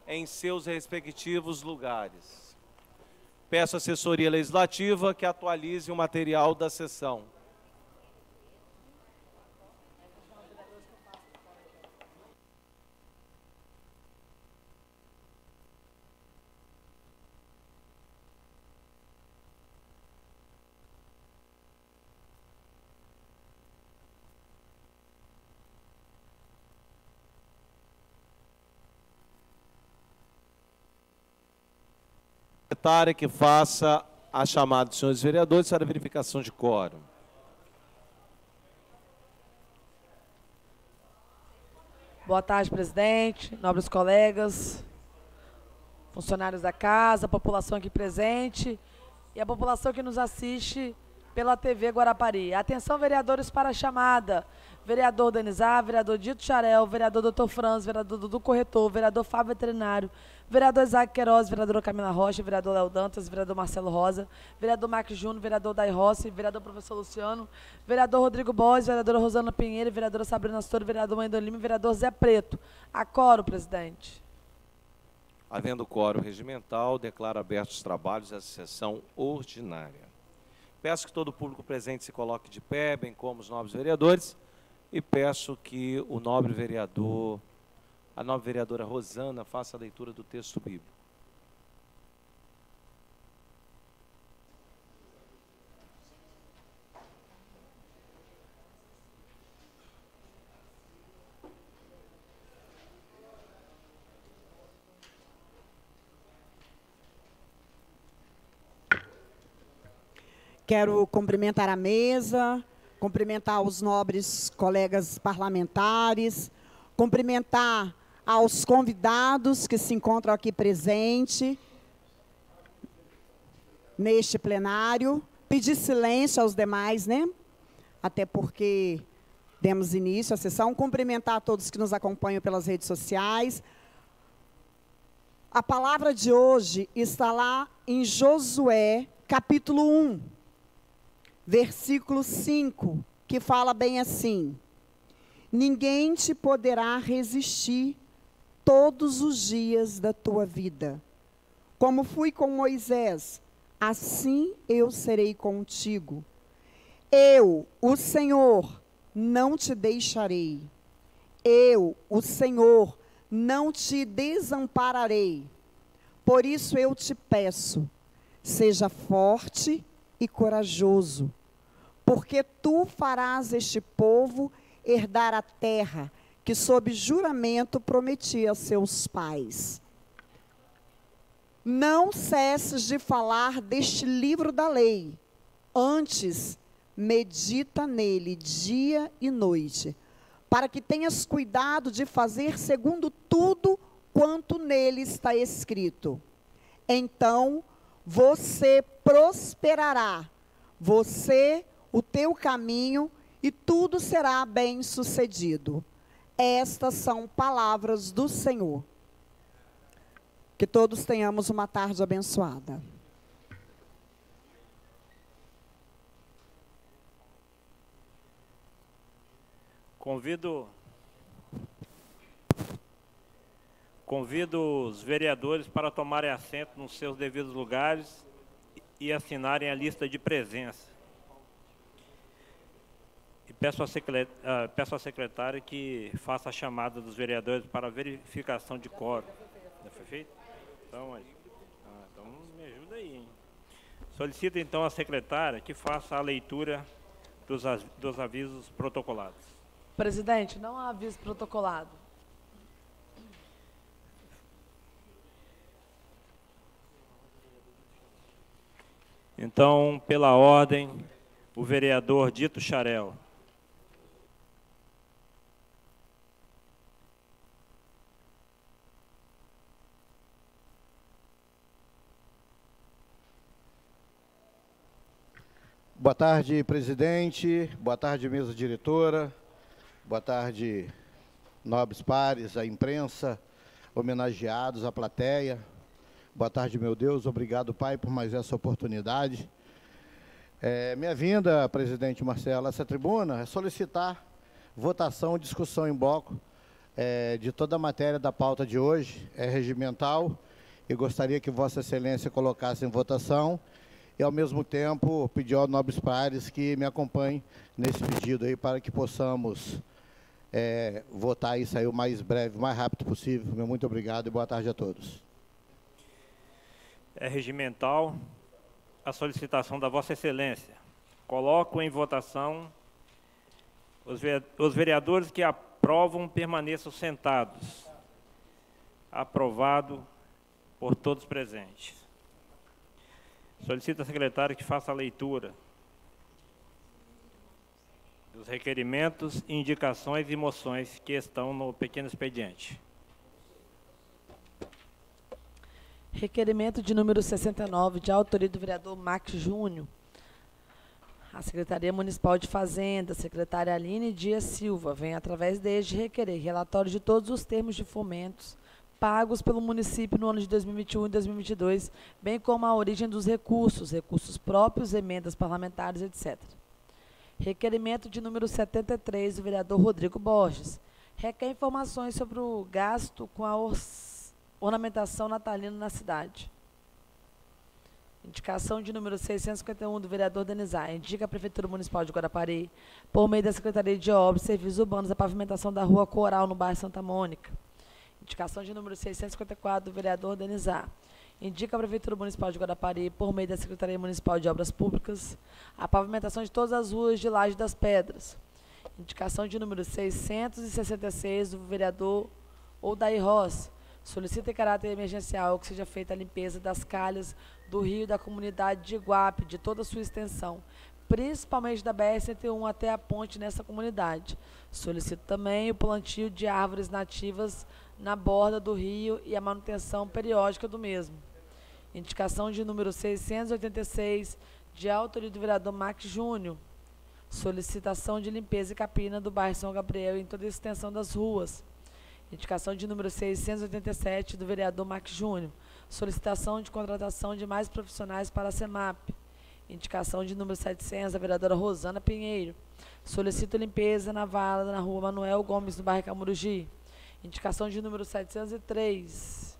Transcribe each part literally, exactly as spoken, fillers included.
em seus respectivos lugares. Peço à assessoria legislativa que atualize o material da sessão. Secretária que faça a chamada dos senhores vereadores para a verificação de quórum. Boa tarde, presidente, nobres colegas, funcionários da casa, população aqui presente e a população que nos assiste pela T V Guarapari. Atenção, vereadores, para a chamada. Vereador Danizar, vereador Dito Xarel, vereador doutor Franz, vereador Dudu Corretor, vereador Fábio Veterinário, vereador Isaac Queiroz, vereadora Camila Rocha, vereador Léo Dantas, vereador Marcelo Rosa, vereador Marcos Júnior, vereador Dai Rossi, vereador professor Luciano, vereador Rodrigo Bois, vereadora Rosana Pinheiro, vereadora Sabrina Astoro, vereador Wendel Lima e vereador Zé Preto. Acoro, presidente. Havendo quórum regimental, declaro abertos os trabalhos da sessão ordinária. Peço que todo o público presente se coloque de pé, bem como os nobres vereadores, e peço que o nobre vereador, a nobre vereadora Rosana, faça a leitura do texto bíblico. Quero cumprimentar a mesa, cumprimentar os nobres colegas parlamentares, cumprimentar aos convidados que se encontram aqui presentes neste plenário, pedir silêncio aos demais, né? Até porque demos início à sessão, cumprimentar a todos que nos acompanham pelas redes sociais. A palavra de hoje está lá em Josué, capítulo um. Versículo cinco, que fala bem assim: ninguém te poderá resistir todos os dias da tua vida. Como fui com Moisés, assim eu serei contigo. Eu, o Senhor, não te deixarei. Eu, o Senhor, não te desampararei. Por isso eu te peço, seja forte e corajoso, porque tu farás este povo herdar a terra que sob juramento prometi a seus pais. Não cesses de falar deste livro da lei, antes medita nele dia e noite, para que tenhas cuidado de fazer segundo tudo quanto nele está escrito. Então você prosperará, você, o teu caminho, e tudo será bem sucedido. Estas são palavras do Senhor. Que todos tenhamos uma tarde abençoada. Convido, convido os vereadores para tomarem assento nos seus devidos lugares e assinarem a lista de presença. E peço à secretária, peço à secretária que faça a chamada dos vereadores para a verificação de quórum. Já foi feito? Então, aí. Ah, então me ajuda aí, hein? Solicito então à secretária que faça a leitura dos, dos avisos protocolados. Presidente, não há aviso protocolado. Então, pela ordem, o vereador Dito Xarel. Boa tarde, presidente. Boa tarde, mesa diretora. Boa tarde, nobres pares, a imprensa, homenageados, a plateia. Boa tarde, meu Deus. Obrigado, Pai, por mais essa oportunidade. É, minha vinda, presidente Marcelo, a essa tribuna é solicitar votação e discussão em bloco é, de toda a matéria da pauta de hoje é regimental e gostaria que Vossa Excelência colocasse em votação e, ao mesmo tempo, pedir aos nobres pares que me acompanhem nesse pedido aí para que possamos é, votar e sair o mais breve, o mais rápido possível. Meu muito obrigado e boa tarde a todos. É regimental a solicitação da Vossa Excelência. Coloco em votação os vereadores que aprovam permaneçam sentados. Aprovado por todos presentes. Solicito à secretária que faça a leitura dos requerimentos, indicações e moções que estão no pequeno expediente. Requerimento de número sessenta e nove, de autoria do vereador Max Júnior. A Secretaria Municipal de Fazenda, secretária Aline Dias Silva, vem através deste requerer relatório de todos os termos de fomentos pagos pelo município no ano de dois mil e vinte e um e dois mil e vinte e dois, bem como a origem dos recursos, recursos próprios, emendas parlamentares, etcétera. Requerimento de número setenta e três, do vereador Rodrigo Borges. Requer informações sobre o gasto com a or ornamentação natalina na cidade. Indicação de número seiscentos e cinquenta e um, do vereador Denizar. Indica a Prefeitura Municipal de Guarapari, por meio da Secretaria de Obras e Serviços Urbanos, a pavimentação da Rua Coral, no bairro Santa Mônica. Indicação de número seiscentos e cinquenta e quatro, do vereador Denizar. Indica a Prefeitura Municipal de Guarapari, por meio da Secretaria Municipal de Obras Públicas, a pavimentação de todas as ruas de Laje das Pedras. Indicação de número seiscentos e sessenta e seis, do vereador Odair Ross. Solicita em caráter emergencial que seja feita a limpeza das calhas do rio da comunidade de Iguape, de toda a sua extensão, principalmente da B R cento e um até a ponte nessa comunidade. Solicito também o plantio de árvores nativas na borda do rio e a manutenção periódica do mesmo. Indicação de número seiscentos e oitenta e seis, de autoria do vereador Max Júnior. Solicitação de limpeza e capina do bairro São Gabriel em toda a extensão das ruas. Indicação de número seiscentos e oitenta e sete, do vereador Max Júnior. Solicitação de contratação de mais profissionais para a SEMAP. Indicação de número setecentos, da vereadora Rosana Pinheiro. Solicito limpeza na vala na rua Manuel Gomes, no bairro Camurugi. Indicação de número setecentos e três,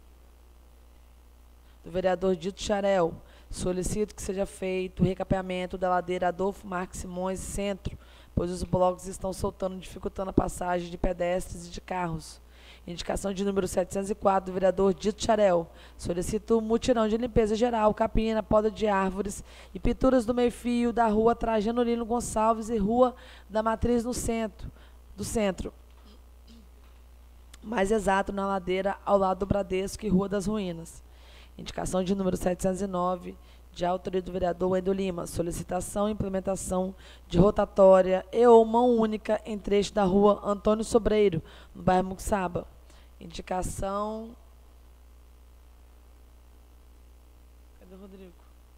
do vereador Dito Xarel. Solicito que seja feito o recapeamento da ladeira Adolfo Marques Simões Centro, pois os blocos estão soltando, dificultando a passagem de pedestres e de carros. Indicação de número setecentos e quatro, do vereador Dito Xarel. Solicito um mutirão de limpeza geral, capina, poda de árvores e pinturas do meio-fio da rua Trajano Lino Gonçalves e rua da Matriz no centro, do centro. Mais exato, na ladeira ao lado do Bradesco e Rua das Ruínas. Indicação de número setecentos e nove, de autoria do vereador Wendel Lima. Solicitação e implementação de rotatória e ou mão única em trecho da rua Antônio Sobreiro, no bairro Muxaba. Indicação... Cadê o Rodrigo?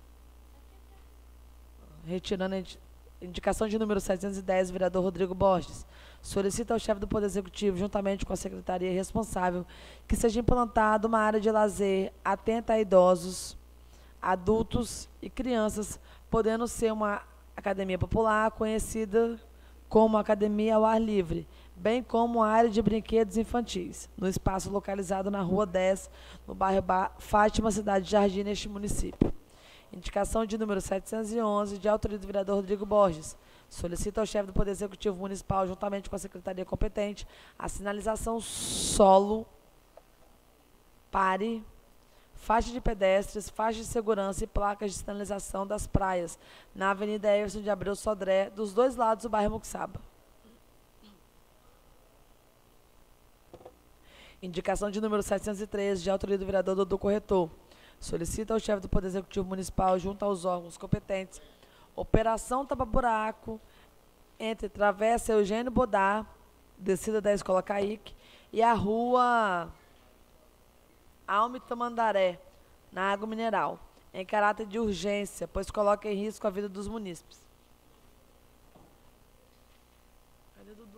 Retirando a indicação de número setecentos e dez, vereador Rodrigo Borges. Solicita ao chefe do Poder Executivo, juntamente com a secretaria responsável, que seja implantada uma área de lazer atenta a idosos, adultos e crianças, podendo ser uma academia popular conhecida como academia ao ar livre, bem como uma área de brinquedos infantis, no espaço localizado na Rua dez, no bairro Fátima, cidade de Jardim, neste município. Indicação de número setecentos e onze, de autoria do vereador Rodrigo Borges. Solicita ao chefe do Poder Executivo Municipal, juntamente com a secretaria competente, a sinalização solo, pare, faixa de pedestres, faixa de segurança e placas de sinalização das praias, na Avenida Everson de Abreu Sodré, dos dois lados do bairro Muxaba. Indicação de número setecentos e treze, de autoria do vereador Dodô Corretor. Solicita ao chefe do Poder Executivo Municipal, junto aos órgãos competentes, operação tapa-buraco entre Travessa Eugênio Bodar, descida da Escola Caíque, e a rua Alme Tamandaré, na Água Mineral, em caráter de urgência, pois coloca em risco a vida dos munícipes. Cadê Dudu?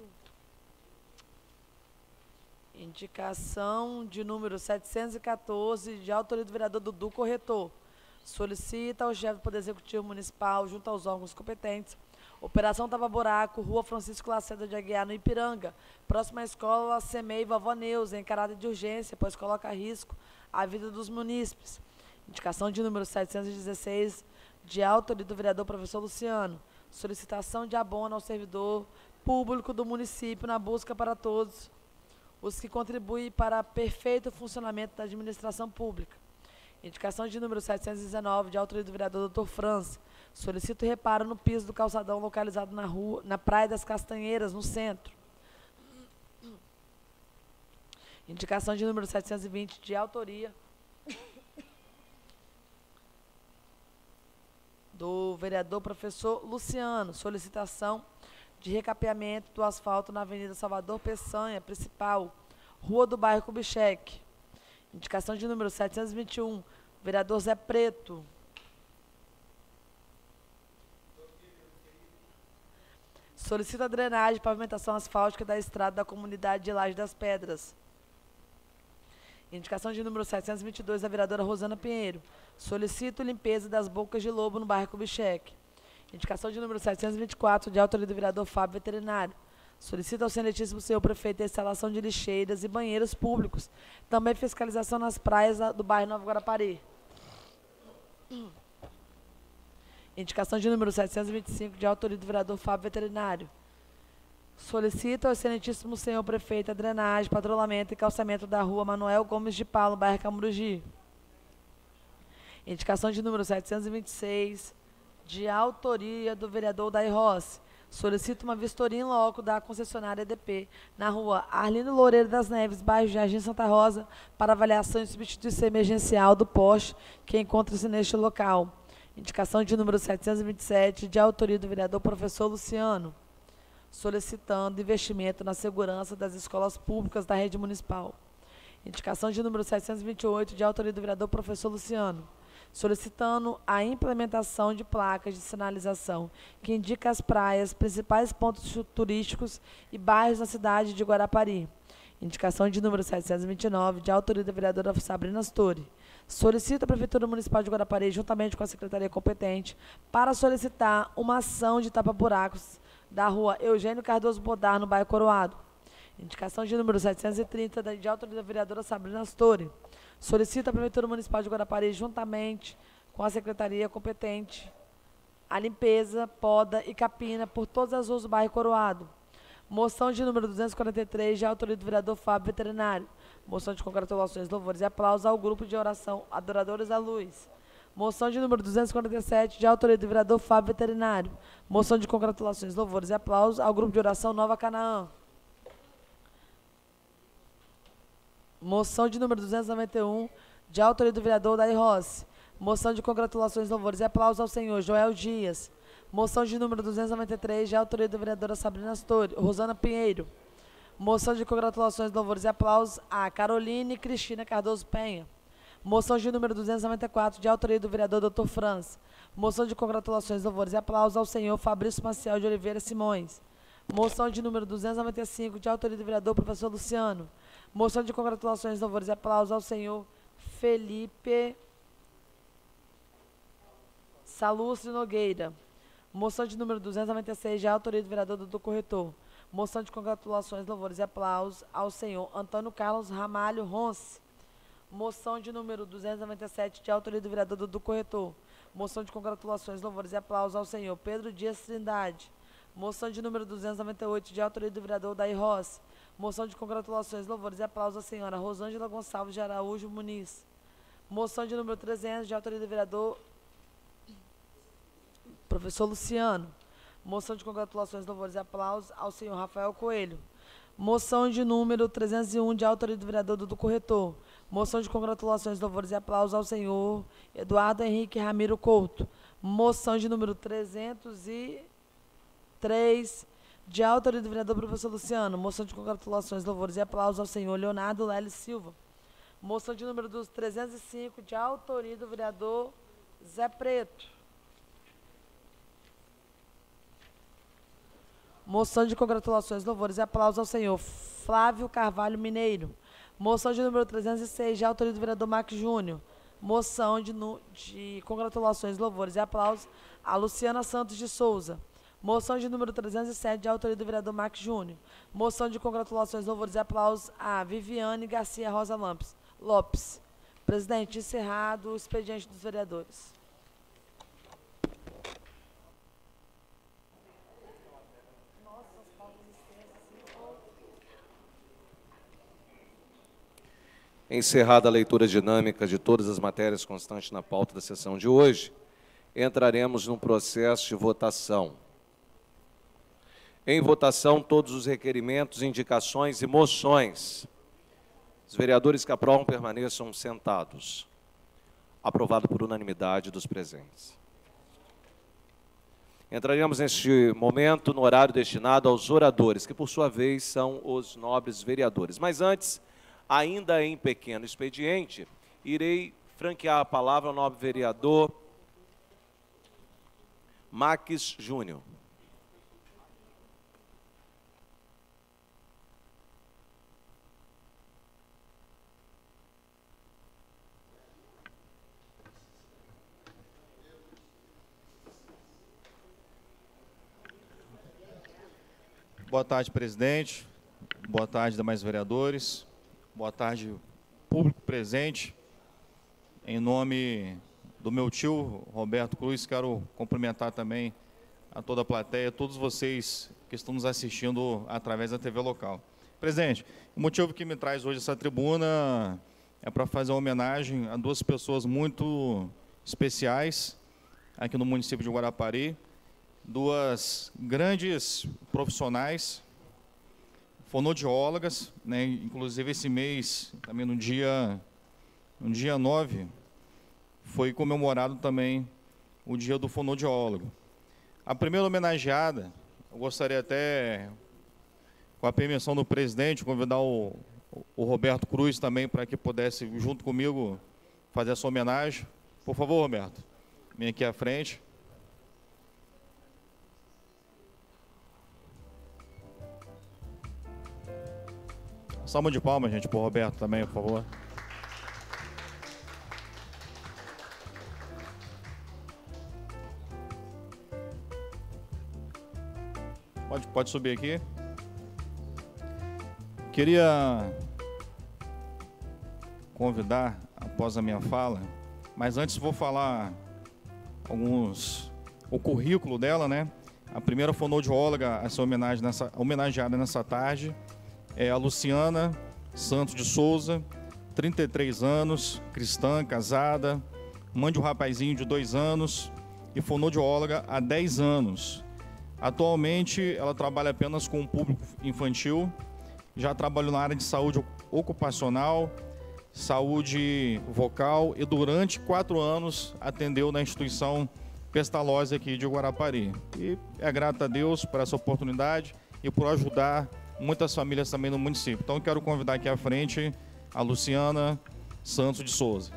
Indicação de número setecentos e quatorze, de autoria do vereador Dudu Corretor. Solicita ao chefe do Poder Executivo Municipal, junto aos órgãos competentes, Operação Tava Buraco, Rua Francisco Lacerda de Aguiar, no Ipiranga. Próxima escola, Semei Vovó Neuza, em caráter de urgência, pois coloca a risco a vida dos munícipes. Indicação de número setecentos e dezesseis, de autoria do vereador professor Luciano. Solicitação de abono ao servidor público do município na busca para todos os que contribuem para perfeito funcionamento da administração pública. Indicação de número setecentos e dezenove, de autoria do vereador doutor França. Solicito reparo no piso do calçadão localizado na rua, na Praia das Castanheiras, no centro. Indicação de número setecentos e vinte, de autoria do vereador professor Luciano. Solicitação de recapeamento do asfalto na Avenida Salvador Peçanha, principal, Rua do Bairro Kubitschek. Indicação de número setecentos e vinte e um, vereador Zé Preto. Solicita a drenagem e pavimentação asfáltica da estrada da comunidade de Laje das Pedras. Indicação de número setecentos e vinte e dois, da vereadora Rosana Pinheiro. Solicito limpeza das bocas de lobo no bairro Kubitschek. Indicação de número setecentos e vinte e quatro, de autoria do vereador Fábio Veterinário. Solicita ao excelentíssimo senhor prefeito a instalação de lixeiras e banheiros públicos. Também fiscalização nas praias do bairro Nova Guarapari. Indicação de número setecentos e vinte e cinco, de autoria do vereador Fábio Veterinário. Solicita ao excelentíssimo senhor prefeito a drenagem, patrulhamento e calçamento da rua Manuel Gomes de Paulo, bairro Camurugi. Indicação de número setecentos e vinte e seis, de autoria do vereador Daí Rossi. Solicita uma vistoria em loco da concessionária E D P na rua Arlindo Loureiro das Neves, bairro Jardim Santa Rosa, para avaliação e substituição emergencial do poste que encontra-se neste local. Indicação de número setecentos e vinte e sete, de autoria do vereador professor Luciano, solicitando investimento na segurança das escolas públicas da rede municipal. Indicação de número setecentos e vinte e oito, de autoria do vereador professor Luciano, solicitando a implementação de placas de sinalização que indica as praias, principais pontos turísticos e bairros da cidade de Guarapari. Indicação de número setecentos e vinte e nove, de autoria da vereadora Sabrina Astori. Solicita a Prefeitura Municipal de Guarapari, juntamente com a Secretaria competente, para solicitar uma ação de tapa-buracos da rua Eugênio Cardoso Bodar, no bairro Coroado. Indicação de número setecentos e trinta, de autoria da vereadora Sabrina Astori. Solicita a Prefeitura Municipal de Guarapari, juntamente com a Secretaria competente, a limpeza, poda e capina por todas as ruas do bairro Coroado. Moção de número duzentos e quarenta e três, de autoria do vereador Fábio Veterinário. Moção de congratulações, louvores e aplausos ao grupo de oração Adoradores da Luz. Moção de número duzentos e quarenta e sete, de autoria do vereador Fábio Veterinário. Moção de congratulações, louvores e aplausos ao grupo de oração Nova Canaã. Moção de número duzentos e noventa e um, de autoria do vereador Daí Rossi. Moção de congratulações, louvores e aplausos ao senhor Joel Dias. Moção de número duzentos e noventa e três, de autoria da vereadora Sabrina Astori, Rosana Pinheiro. Moção de congratulações, louvores e aplausos a Caroline Cristina Cardoso Penha. Moção de número duzentos e noventa e quatro, de autoria do vereador doutor França. Moção de congratulações, louvores e aplausos ao senhor Fabrício Maciel de Oliveira Simões. Moção de número duzentos e noventa e cinco, de autoria do vereador professor Luciano. Moção de congratulações, louvores e aplausos ao senhor Felipe Salustri Nogueira. Moção de número duzentos e noventa e seis, de autoria do vereador doutor Corretor. Moção de congratulações, louvores e aplausos ao senhor Antônio Carlos Ramalho Ronce. Moção de número duzentos e noventa e sete, de autoria do vereador doutor Corretor. Moção de congratulações, louvores e aplausos ao senhor Pedro Dias Trindade. Moção de número duzentos e noventa e oito, de autoria do vereador Daí Rossi. Moção de congratulações, louvores e aplausos à senhora Rosângela Gonçalves de Araújo Muniz. Moção de número trezentos, de autoria do vereador professor Luciano. Moção de congratulações, louvores e aplausos ao senhor Rafael Coelho. Moção de número trezentos e um, de autoria do vereador do Corretor. Moção de congratulações, louvores e aplausos ao senhor Eduardo Henrique Ramiro Couto. Moção de número trezentos e três, de autoria do vereador professor Luciano. Moção de congratulações, louvores e aplausos ao senhor Leonardo Lely Silva. Moção de número dos trezentos e cinco, de autoria do vereador Zé Preto. Moção de congratulações, louvores e aplausos ao senhor Flávio Carvalho Mineiro. Moção de número trezentos e seis, de autoria do vereador Max Júnior. Moção de, de congratulações, louvores e aplausos a Luciana Santos de Souza. Moção de número trezentos e sete, de autoria do vereador Max Júnior. Moção de congratulações, louvores e aplausos a Viviane Garcia Rosa Lampes, Lopes. Presidente, encerrado o expediente dos vereadores. Encerrada a leitura dinâmica de todas as matérias constantes na pauta da sessão de hoje, entraremos no processo de votação. Em votação, todos os requerimentos, indicações e moções. Os vereadores que aprovam permaneçam sentados. Aprovado por unanimidade dos presentes. Entraremos neste momento no horário destinado aos oradores, que por sua vez são os nobres vereadores. Mas antes, ainda em pequeno expediente, irei franquear a palavra ao nobre vereador Max Júnior. Boa tarde, presidente. Boa tarde, demais vereadores. Boa tarde, público presente. Em nome do meu tio, Roberto Cruz, quero cumprimentar também a toda a plateia, todos vocês que estão nos assistindo através da T V local. Presidente, o motivo que me traz hoje essa tribuna é para fazer uma homenagem a duas pessoas muito especiais aqui no município de Guarapari, duas grandes profissionais, fonoaudiólogas, né? Inclusive esse mês, também no dia, no dia nove, foi comemorado também o dia do fonoaudiólogo. A primeira homenageada, eu gostaria até, com a permissão do presidente, convidar o, o Roberto Cruz também para que pudesse, junto comigo, fazer essa homenagem. Por favor, Roberto, vem aqui à frente. Salva de palmas, gente, para o Roberto também, por favor. Pode, pode subir aqui. Queria convidar, após a minha fala, mas antes vou falar alguns, o currículo dela, né? A primeira fonoaudióloga a ser homenagem nessa, homenageada nessa tarde é a Luciana Santos de Souza, trinta e três anos, cristã, casada, mãe de um rapazinho de dois anos e fonoaudióloga há dez anos. Atualmente, ela trabalha apenas com o público infantil, já trabalhou na área de saúde ocupacional, saúde vocal e durante quatro anos atendeu na instituição Pestalozzi aqui de Guarapari. E é grata a Deus por essa oportunidade e por ajudar muitas famílias também no município. Então, eu quero convidar aqui à frente a Luciana Santos de Souza.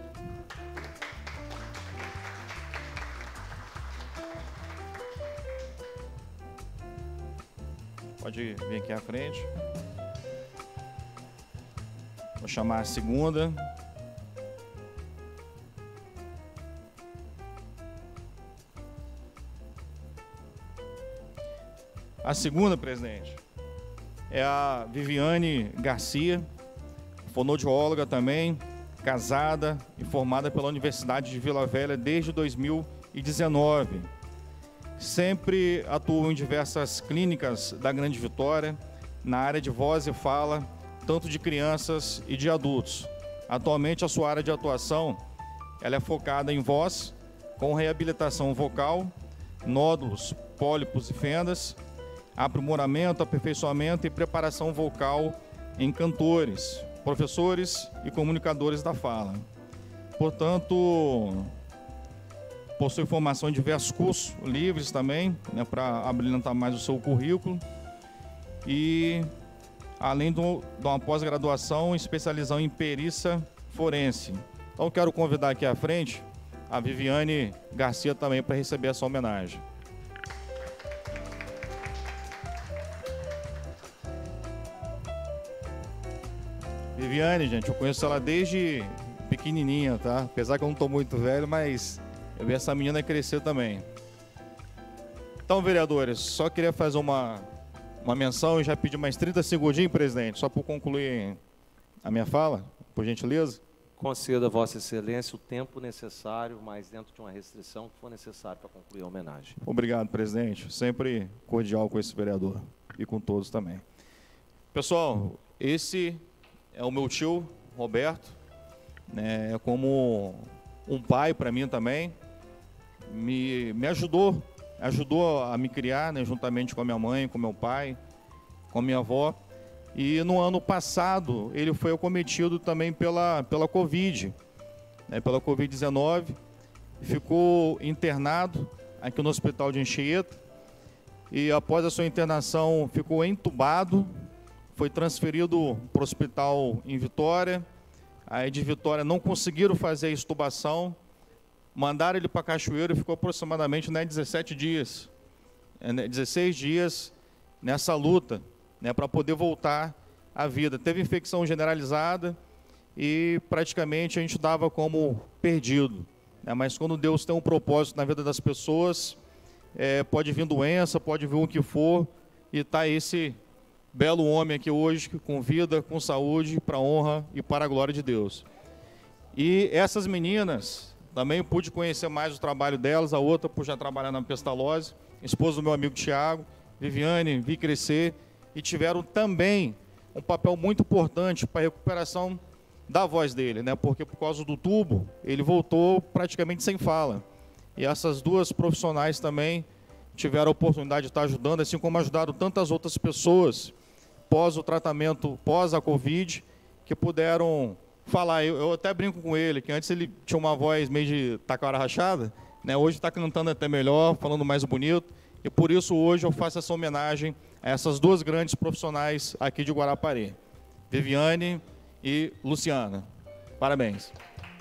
Pode vir aqui à frente. Vou chamar a segunda. A segunda, presidente, é a Viviane Garcia, fonoaudióloga também, casada e formada pela Universidade de Vila Velha desde dois mil e dezenove. Sempre atuou em diversas clínicas da Grande Vitória, na área de voz e fala, tanto de crianças e de adultos. Atualmente, a sua área de atuação ela é focada em voz, com reabilitação vocal, nódulos, pólipos e fendas, aprimoramento, aperfeiçoamento e preparação vocal em cantores, professores e comunicadores da fala. Portanto, possui formação em diversos cursos livres também, né, para abrilhantar mais o seu currículo. E, além de uma pós-graduação, especialização em perícia forense. Então, eu quero convidar aqui à frente a Viviane Garcia também para receber essa homenagem. Viviane, gente, eu conheço ela desde pequenininha, tá? Apesar que eu não estou muito velho, mas eu vi essa menina crescer também. Então, vereadores, só queria fazer uma, uma menção e já pedir mais trinta segundinhos, presidente, só para concluir a minha fala, por gentileza. Conceda a Vossa Excelência o tempo necessário, mas dentro de uma restrição que for necessário para concluir a homenagem. Obrigado, presidente. Sempre cordial com esse vereador e com todos também. Pessoal, esse é o meu tio, Roberto, né, é como um pai para mim também. Me, me ajudou, ajudou a me criar, né, juntamente com a minha mãe, com meu pai, com a minha avó. E no ano passado, ele foi acometido também pela, pela Covid, né, pela Covid dezenove, ficou internado aqui no Hospital de Anchieta, e após a sua internação ficou entubado, foi transferido para o hospital em Vitória, aí de Vitória não conseguiram fazer a extubação, mandaram ele para Cachoeiro e ficou aproximadamente, né, dezessete dias, né, dezesseis dias nessa luta, né, para poder voltar à vida. Teve infecção generalizada e praticamente a gente dava como perdido, né, mas quando Deus tem um propósito na vida das pessoas, é, pode vir doença, pode vir o que for, e está esse belo homem aqui hoje, com vida, com saúde, para a honra e para a glória de Deus. E essas meninas, também pude conhecer mais o trabalho delas, a outra por já trabalhar na Pestalozzi, esposa do meu amigo Tiago, Viviane, vi crescer, e tiveram também um papel muito importante para a recuperação da voz dele, né? Porque por causa do tubo, ele voltou praticamente sem fala. E essas duas profissionais também tiveram a oportunidade de estar ajudando, assim como ajudaram tantas outras pessoas pós o tratamento, pós a Covid, que puderam falar. Eu, eu até brinco com ele, que antes ele tinha uma voz meio de taquara rachada, né? Hoje está cantando até melhor, falando mais bonito, e por isso hoje eu faço essa homenagem a essas duas grandes profissionais aqui de Guarapari, Viviane e Luciana. Parabéns.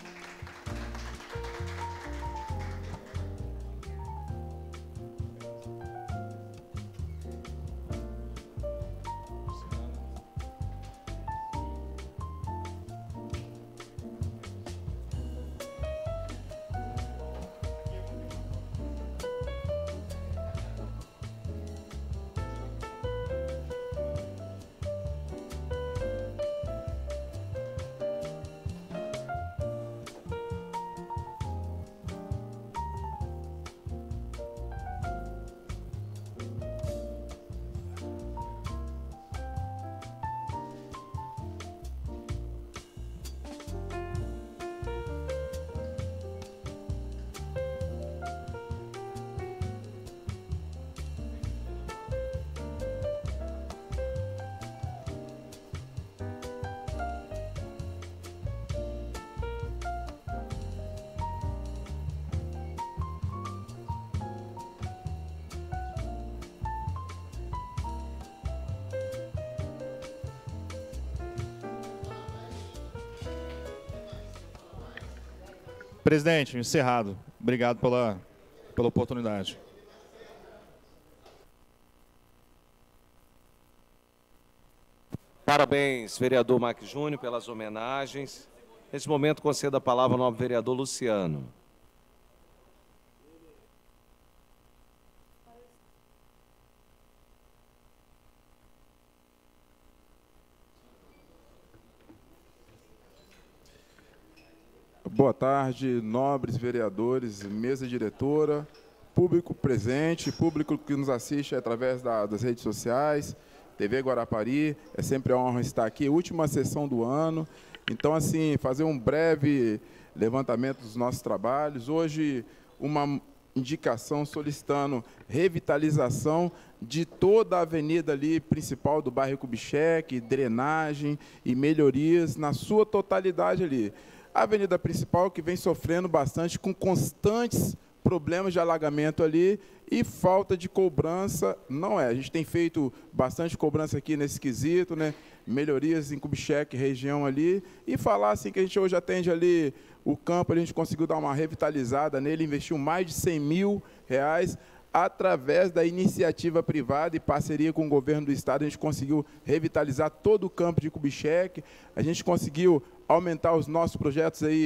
Presidente, encerrado. Obrigado pela, pela oportunidade. Parabéns, vereador Mac Júnior, pelas homenagens. Nesse momento, concedo a palavra ao nobre vereador Luciano. Boa tarde, nobres vereadores, mesa diretora, público presente, público que nos assiste através da, das redes sociais, T V Guarapari. É sempre uma honra estar aqui, última sessão do ano. Então, assim, fazer um breve levantamento dos nossos trabalhos. Hoje, uma indicação solicitando revitalização de toda a avenida ali principal do bairro Kubitschek, drenagem e melhorias na sua totalidade ali. A avenida principal que vem sofrendo bastante com constantes problemas de alagamento ali e falta de cobrança, não é. A gente tem feito bastante cobrança aqui nesse quesito, né? Melhorias em Kubitschek, região ali, e falar assim que a gente hoje atende ali o campo, a gente conseguiu dar uma revitalizada nele, investiu mais de cem mil reais, através da iniciativa privada e parceria com o governo do estado, a gente conseguiu revitalizar todo o campo de Kubitschek, a gente conseguiu aumentar os nossos projetos aí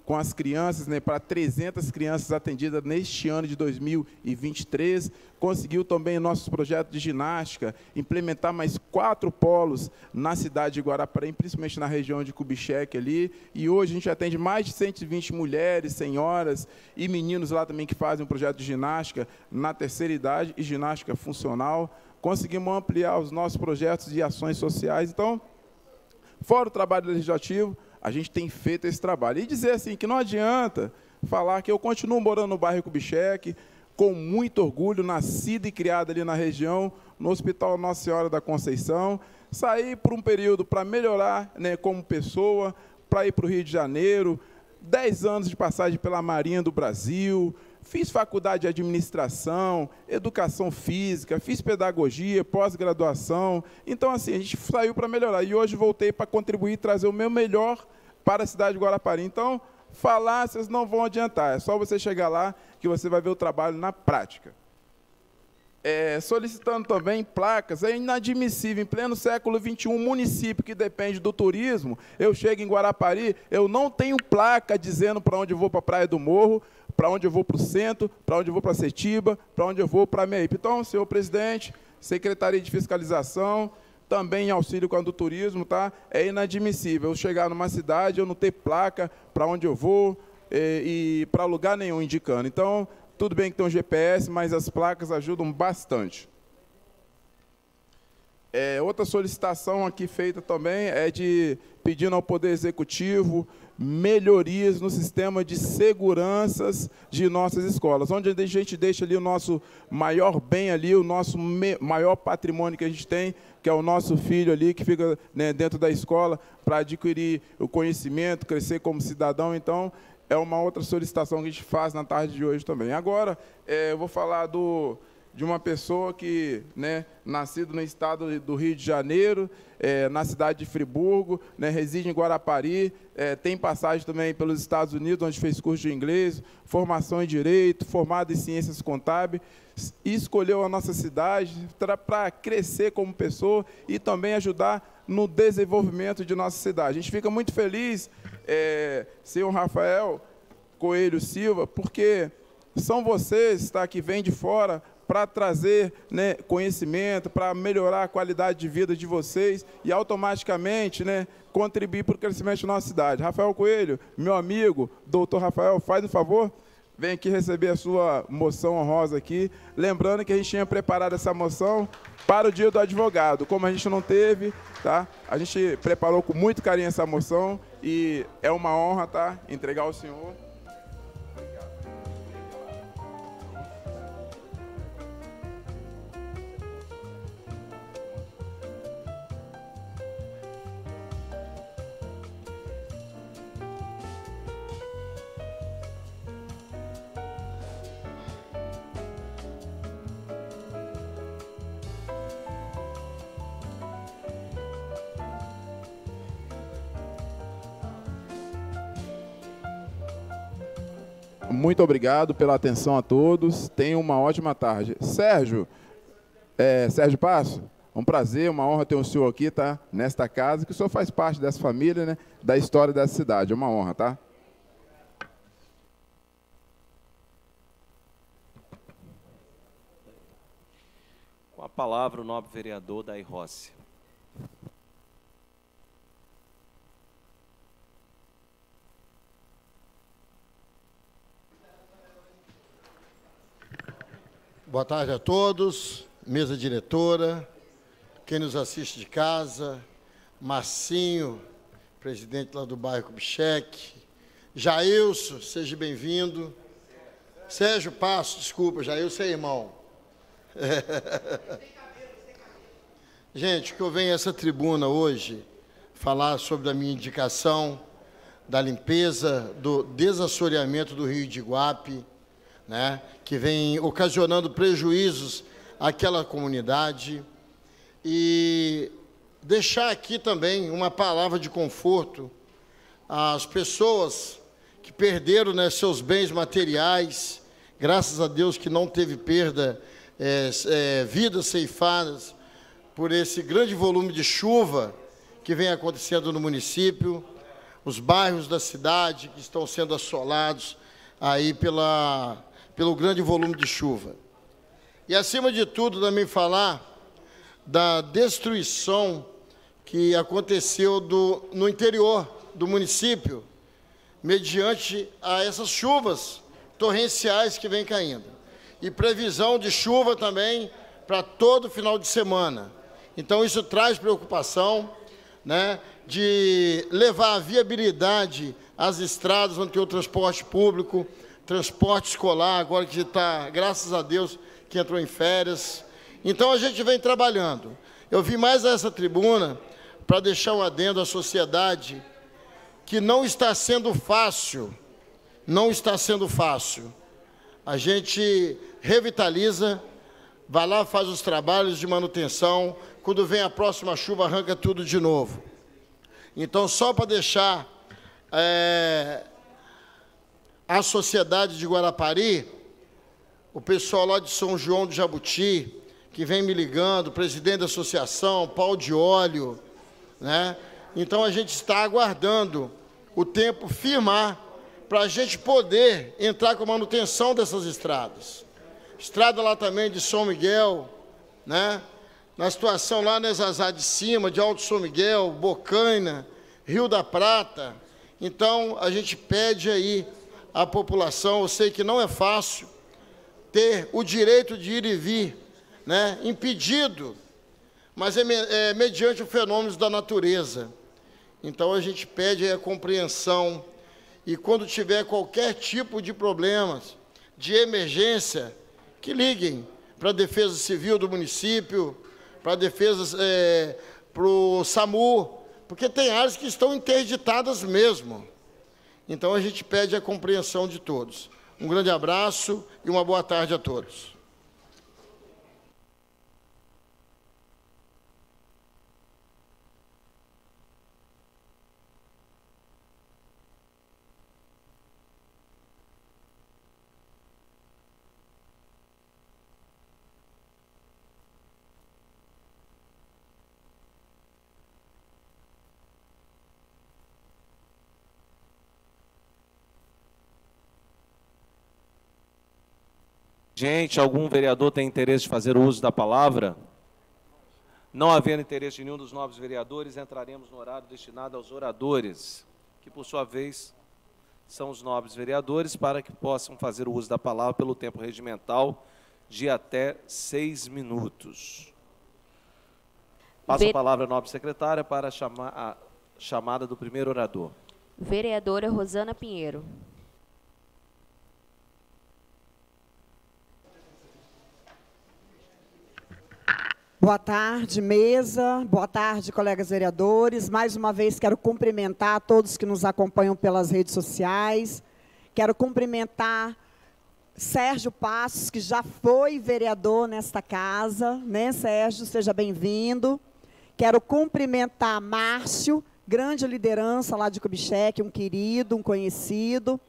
com as crianças, né, para trezentas crianças atendidas neste ano de dois mil e vinte e três. Conseguiu também nossos projetos de ginástica, implementar mais quatro polos na cidade de Guarapari, principalmente na região de Kubitschek ali. E hoje a gente atende mais de cento e vinte mulheres, senhoras e meninos lá também que fazem um projeto de ginástica na terceira idade e ginástica funcional. Conseguimos ampliar os nossos projetos de ações sociais. Então, fora o trabalho legislativo, a gente tem feito esse trabalho. E dizer assim, que não adianta falar que eu continuo morando no bairro Kubitschek, com muito orgulho, nascido e criado ali na região, no Hospital Nossa Senhora da Conceição, saí por um período para melhorar, né, como pessoa, para ir para o Rio de Janeiro, dez anos de passagem pela Marinha do Brasil, fiz faculdade de administração, educação física, fiz pedagogia, pós-graduação. Então, assim, a gente saiu para melhorar. E hoje voltei para contribuir e trazer o meu melhor para a cidade de Guarapari. Então, falácias não vão adiantar. É só você chegar lá que você vai ver o trabalho na prática. É, solicitando também placas, é inadmissível, em pleno século vinte e um, um município que depende do turismo, eu chego em Guarapari, eu não tenho placa dizendo para onde eu vou para a Praia do Morro, para onde eu vou para o centro, para onde eu vou para Setiba, para onde eu vou para a Meipe. Então, senhor presidente, Secretaria de Fiscalização, também em auxílio com a do turismo, tá? É inadmissível eu chegar numa cidade, eu não ter placa para onde eu vou e, e para lugar nenhum indicando. Então, tudo bem que tem um G P S, mas as placas ajudam bastante. É, outra solicitação aqui feita também é de pedindo ao Poder Executivo melhorias no sistema de seguranças de nossas escolas, onde a gente deixa ali o nosso maior bem ali, o nosso maior patrimônio que a gente tem, que é o nosso filho ali, que fica, né, dentro da escola para adquirir o conhecimento, crescer como cidadão. Então, é uma outra solicitação que a gente faz na tarde de hoje também. Agora, é, eu vou falar do, de uma pessoa que, né, nascido no estado do Rio de Janeiro, é, na cidade de Friburgo, né, reside em Guarapari, é, tem passagem também pelos Estados Unidos, onde fez curso de inglês, formação em Direito, formado em Ciências Contábeis, e escolheu a nossa cidade para crescer como pessoa e também ajudar no desenvolvimento de nossa cidade. A gente fica muito feliz, é, senhor Rafael Coelho Silva, porque são vocês, tá, que vêm de fora para trazer, né, conhecimento, para melhorar a qualidade de vida de vocês e automaticamente, né, contribuir para o crescimento da nossa cidade. Rafael Coelho, meu amigo, doutor Rafael, faz um favor, vem aqui receber a sua moção honrosa aqui. Lembrando que a gente tinha preparado essa moção para o dia do advogado. Como a gente não teve, tá, a gente preparou com muito carinho essa moção e é uma honra, tá, entregar ao senhor. Muito obrigado pela atenção a todos. Tenham uma ótima tarde. Sérgio, é, Sérgio Passo, um prazer, uma honra ter o senhor aqui, tá? Nesta casa, que o senhor faz parte dessa família, né? Da história dessa cidade. É uma honra, tá? Com a palavra, o nobre vereador Daí Rossi. Boa tarde a todos, mesa diretora, quem nos assiste de casa, Marcinho, presidente lá do bairro Kubitschek, Jailson, seja bem-vindo, Sérgio Passo, desculpa, Jailson é irmão. Gente, que eu venho a essa tribuna hoje falar sobre a minha indicação da limpeza, do desassoreamento do Rio de Iguape, né, que vem ocasionando prejuízos àquela comunidade, e deixar aqui também uma palavra de conforto às pessoas que perderam, né, seus bens materiais, graças a Deus que não teve perda, é, é, vidas ceifadas por esse grande volume de chuva que vem acontecendo no município. os bairros da cidade que estão sendo assolados aí pela, pelo grande volume de chuva. E, acima de tudo, também falar da destruição que aconteceu do, no interior do município, mediante a essas chuvas torrenciais que vêm caindo. E previsão de chuva também para todo final de semana. Então, isso traz preocupação, né, de levar a viabilidade às estradas, onde tem o transporte público, transporte escolar, agora que está, graças a Deus, que entrou em férias. Então, a gente vem trabalhando. Eu vim mais a essa tribuna para deixar um adendo à sociedade que não está sendo fácil, não está sendo fácil. A gente revitaliza, vai lá, faz os trabalhos de manutenção, quando vem a próxima chuva, arranca tudo de novo. Então, só para deixar é, a sociedade de Guarapari, o pessoal lá de São João do Jabuti, que vem me ligando, o presidente da associação, Pau de Óleo, né? Então, a gente está aguardando o tempo firmar para a gente poder entrar com a manutenção dessas estradas. Estrada lá também de São Miguel, né? Na situação lá na Zazá de Cima, de Alto São Miguel, Bocaina, Rio da Prata. Então, a gente pede aí à população, eu sei que não é fácil ter o direito de ir e vir, né, impedido, mas é, é mediante os fenômenos da natureza. Então, a gente pede aí a compreensão, e quando tiver qualquer tipo de problemas, de emergência, que liguem para a Defesa Civil do município, para a Defesa, é, para o SAMU, porque tem áreas que estão interditadas mesmo. Então, a gente pede a compreensão de todos. Um grande abraço e uma boa tarde a todos. Gente, algum vereador tem interesse de fazer o uso da palavra? Não havendo interesse de nenhum dos nobres vereadores, entraremos no horário destinado aos oradores, que, por sua vez, são os nobres vereadores, para que possam fazer o uso da palavra pelo tempo regimental de até seis minutos. Passo a palavra à nobre secretária para a, chama a chamada do primeiro orador. Vereadora Rosana Pinheiro. Boa tarde, mesa. Boa tarde, colegas vereadores. Mais uma vez, quero cumprimentar todos que nos acompanham pelas redes sociais. Quero cumprimentar Sérgio Passos, que já foi vereador nesta casa, né, Sérgio? Seja bem-vindo. Quero cumprimentar Márcio, grande liderança lá de Kubitschek, um querido, um conhecido.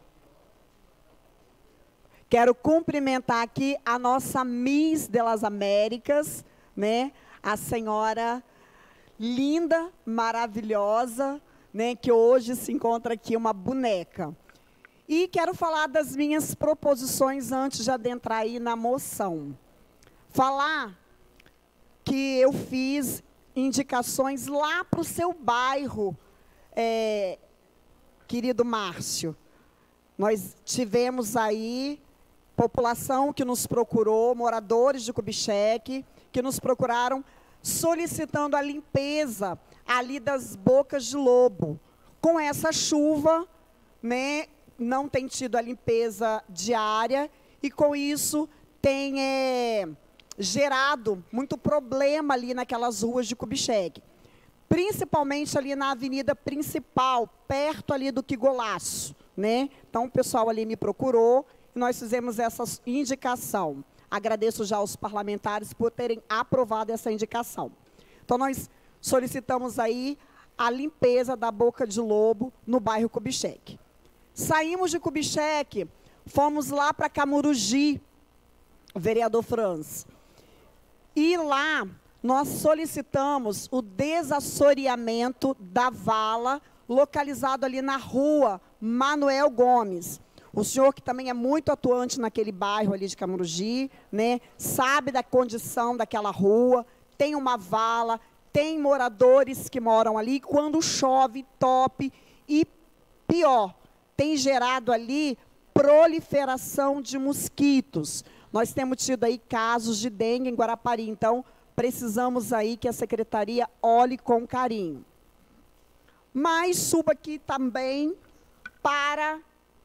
Quero cumprimentar aqui a nossa Miss das Américas, né, a senhora linda, maravilhosa, né, que hoje se encontra aqui uma boneca. E quero falar das minhas proposições antes de adentrar aí na moção. Falar que eu fiz indicações lá para o seu bairro, é, querido Márcio. Nós tivemos aí população que nos procurou, moradores de Kubitschek, que nos procuraram solicitando a limpeza ali das bocas de lobo. Com essa chuva, né, não tem tido a limpeza diária e, com isso, tem é, gerado muito problema ali naquelas ruas de Kubitschek. Principalmente ali na avenida principal, perto ali do Quigolaço, né? Então, o pessoal ali me procurou e nós fizemos essa indicação. Agradeço já aos parlamentares por terem aprovado essa indicação. Então, nós solicitamos aí a limpeza da boca de lobo no bairro Kubitschek. Saímos de Kubitschek, fomos lá para Camurugi, o vereador Franz. E lá nós solicitamos o desassoreamento da vala localizado ali na rua Manuel Gomes. O senhor, que também é muito atuante naquele bairro ali de Camurugi, né, sabe da condição daquela rua, tem uma vala, tem moradores que moram ali, quando chove, tope, e pior, tem gerado ali proliferação de mosquitos. Nós temos tido aí casos de dengue em Guarapari, então precisamos aí que a secretaria olhe com carinho. Mas suba aqui também para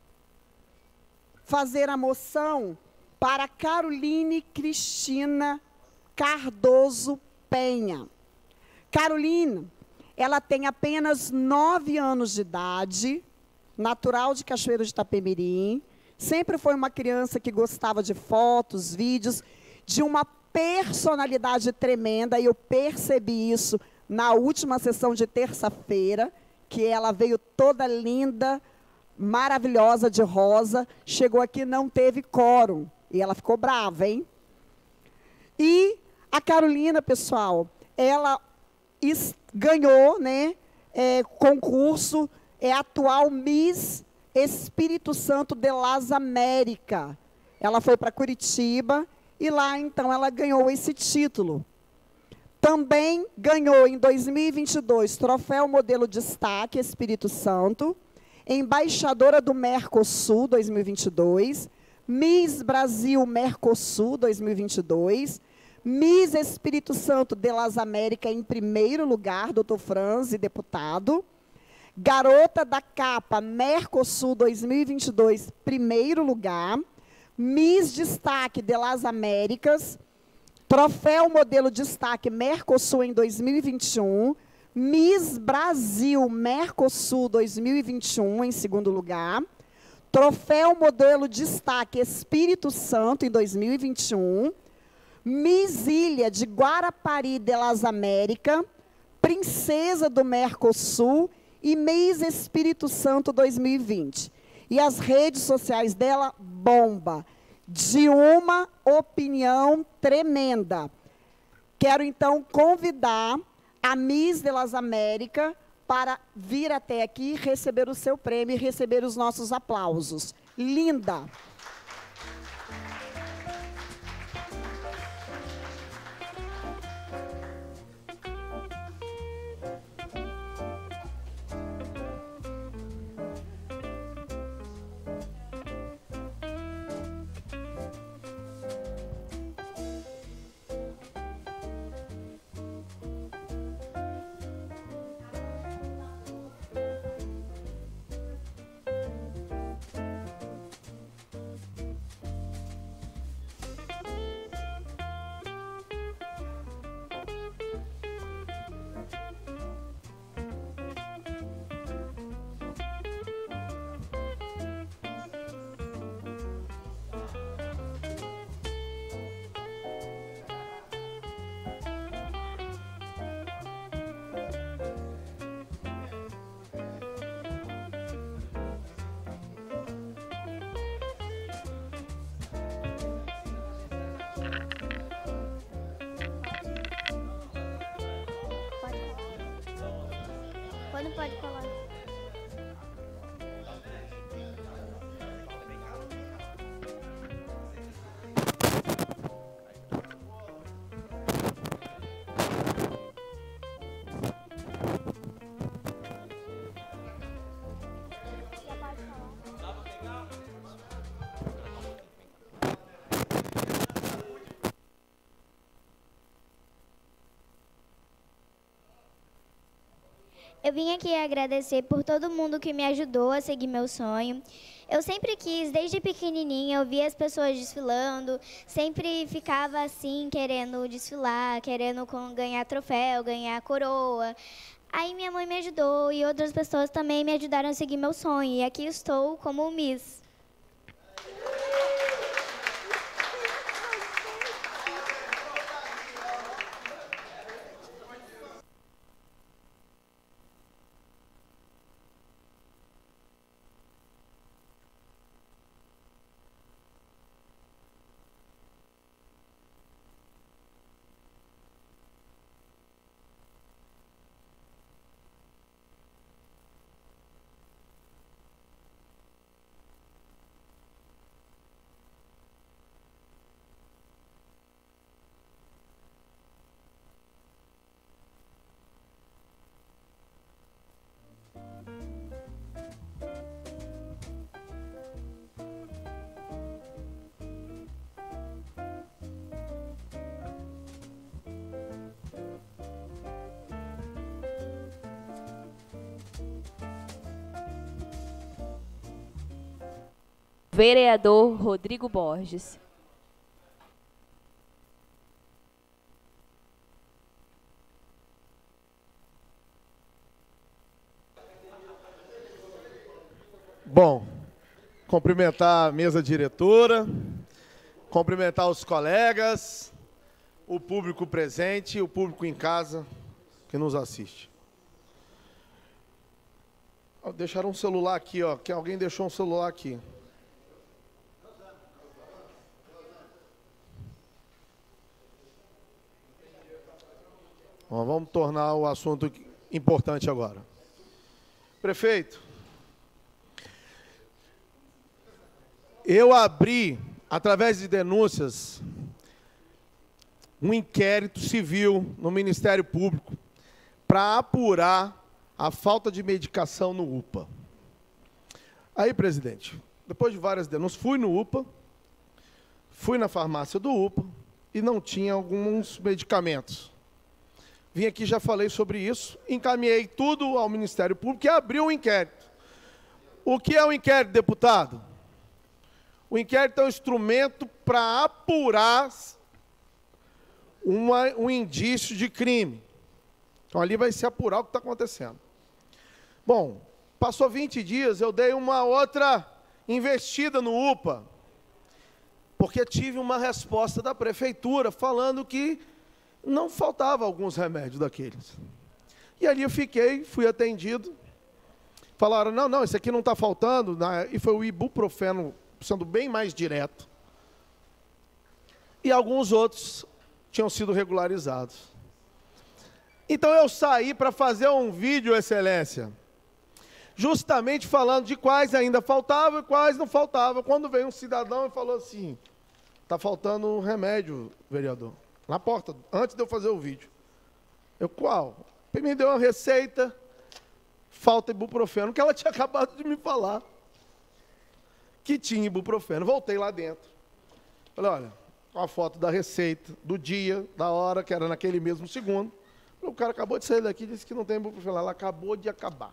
fazer a moção para Caroline Cristina Cardoso Penha. Carolina, ela tem apenas nove anos de idade, natural de Cachoeiro de Itapemirim, sempre foi uma criança que gostava de fotos, vídeos, de uma personalidade tremenda, e eu percebi isso na última sessão de terça-feira, que ela veio toda linda, maravilhosa de rosa, chegou aqui, não teve quórum, e ela ficou brava, hein? E a Carolina, pessoal, ela ganhou, né, é, concurso, é atual Miss Espírito Santo de las Américas. Ela foi para Curitiba, e lá, então, ela ganhou esse título. Também ganhou, em dois mil e vinte e dois, Troféu Modelo Destaque Espírito Santo, Embaixadora do Mercosul, dois mil e vinte e dois, Miss Brasil Mercosul, dois mil e vinte e dois, Miss Espírito Santo de las Américas, em primeiro lugar, doutor Franzi, deputado, Garota da Capa Mercosul dois mil e vinte e dois, primeiro lugar, Miss Destaque de las Américas, Troféu Modelo Destaque Mercosul em dois mil e vinte e um, Miss Brasil Mercosul dois mil e vinte e um em segundo lugar, Troféu Modelo Destaque Espírito Santo em dois mil e vinte e um, Miss Ilha de Guarapari de las Américas, Princesa do Mercosul e Miss Espírito Santo dois mil e vinte. E as redes sociais dela, bomba, de uma opinião tremenda. Quero, então, convidar a Miss de las Américas para vir até aqui, receber o seu prêmio e receber os nossos aplausos. Linda! Quando pode falar? Eu vim aqui agradecer por todo mundo que me ajudou a seguir meu sonho. Eu sempre quis, desde pequenininha, eu via as pessoas desfilando, sempre ficava assim, querendo desfilar, querendo ganhar troféu, ganhar coroa. Aí minha mãe me ajudou e outras pessoas também me ajudaram a seguir meu sonho. E aqui estou como Miss. vereador Rodrigo Borges. Bom, cumprimentar a mesa diretora, cumprimentar os colegas, o público presente e o público em casa que nos assiste. Deixaram um celular aqui, ó, que alguém deixou um celular aqui. Bom, vamos tornar o assunto importante agora. Prefeito, eu abri, através de denúncias, um inquérito civil no Ministério Público para apurar a falta de medicação no U P A. Aí, presidente, depois de várias denúncias, fui no U P A, fui na farmácia do U P A e não tinha alguns medicamentos. Vim aqui, já falei sobre isso, encaminhei tudo ao Ministério Público e abriu um inquérito. O que é um inquérito, deputado? O inquérito é um instrumento para apurar uma, um indício de crime. Então, ali vai se apurar o que está acontecendo. Bom, passou vinte dias, eu dei uma outra investida no U P A, porque tive uma resposta da prefeitura falando que não faltava alguns remédios daqueles. E ali eu fiquei, fui atendido, falaram, não, não, esse aqui não está faltando, e foi o ibuprofeno, sendo bem mais direto. E alguns outros tinham sido regularizados. Então eu saí para fazer um vídeo, excelência, justamente falando de quais ainda faltavam e quais não faltavam. Quando veio um cidadão e falou assim, está faltando um remédio, vereador, na porta, antes de eu fazer o vídeo. Eu, qual? Ele me deu uma receita, falta ibuprofeno, que ela tinha acabado de me falar que tinha ibuprofeno. Voltei lá dentro. Falei, olha, a foto da receita, do dia, da hora, que era naquele mesmo segundo. O cara acabou de sair daqui e disse que não tem ibuprofeno. Ela acabou de acabar.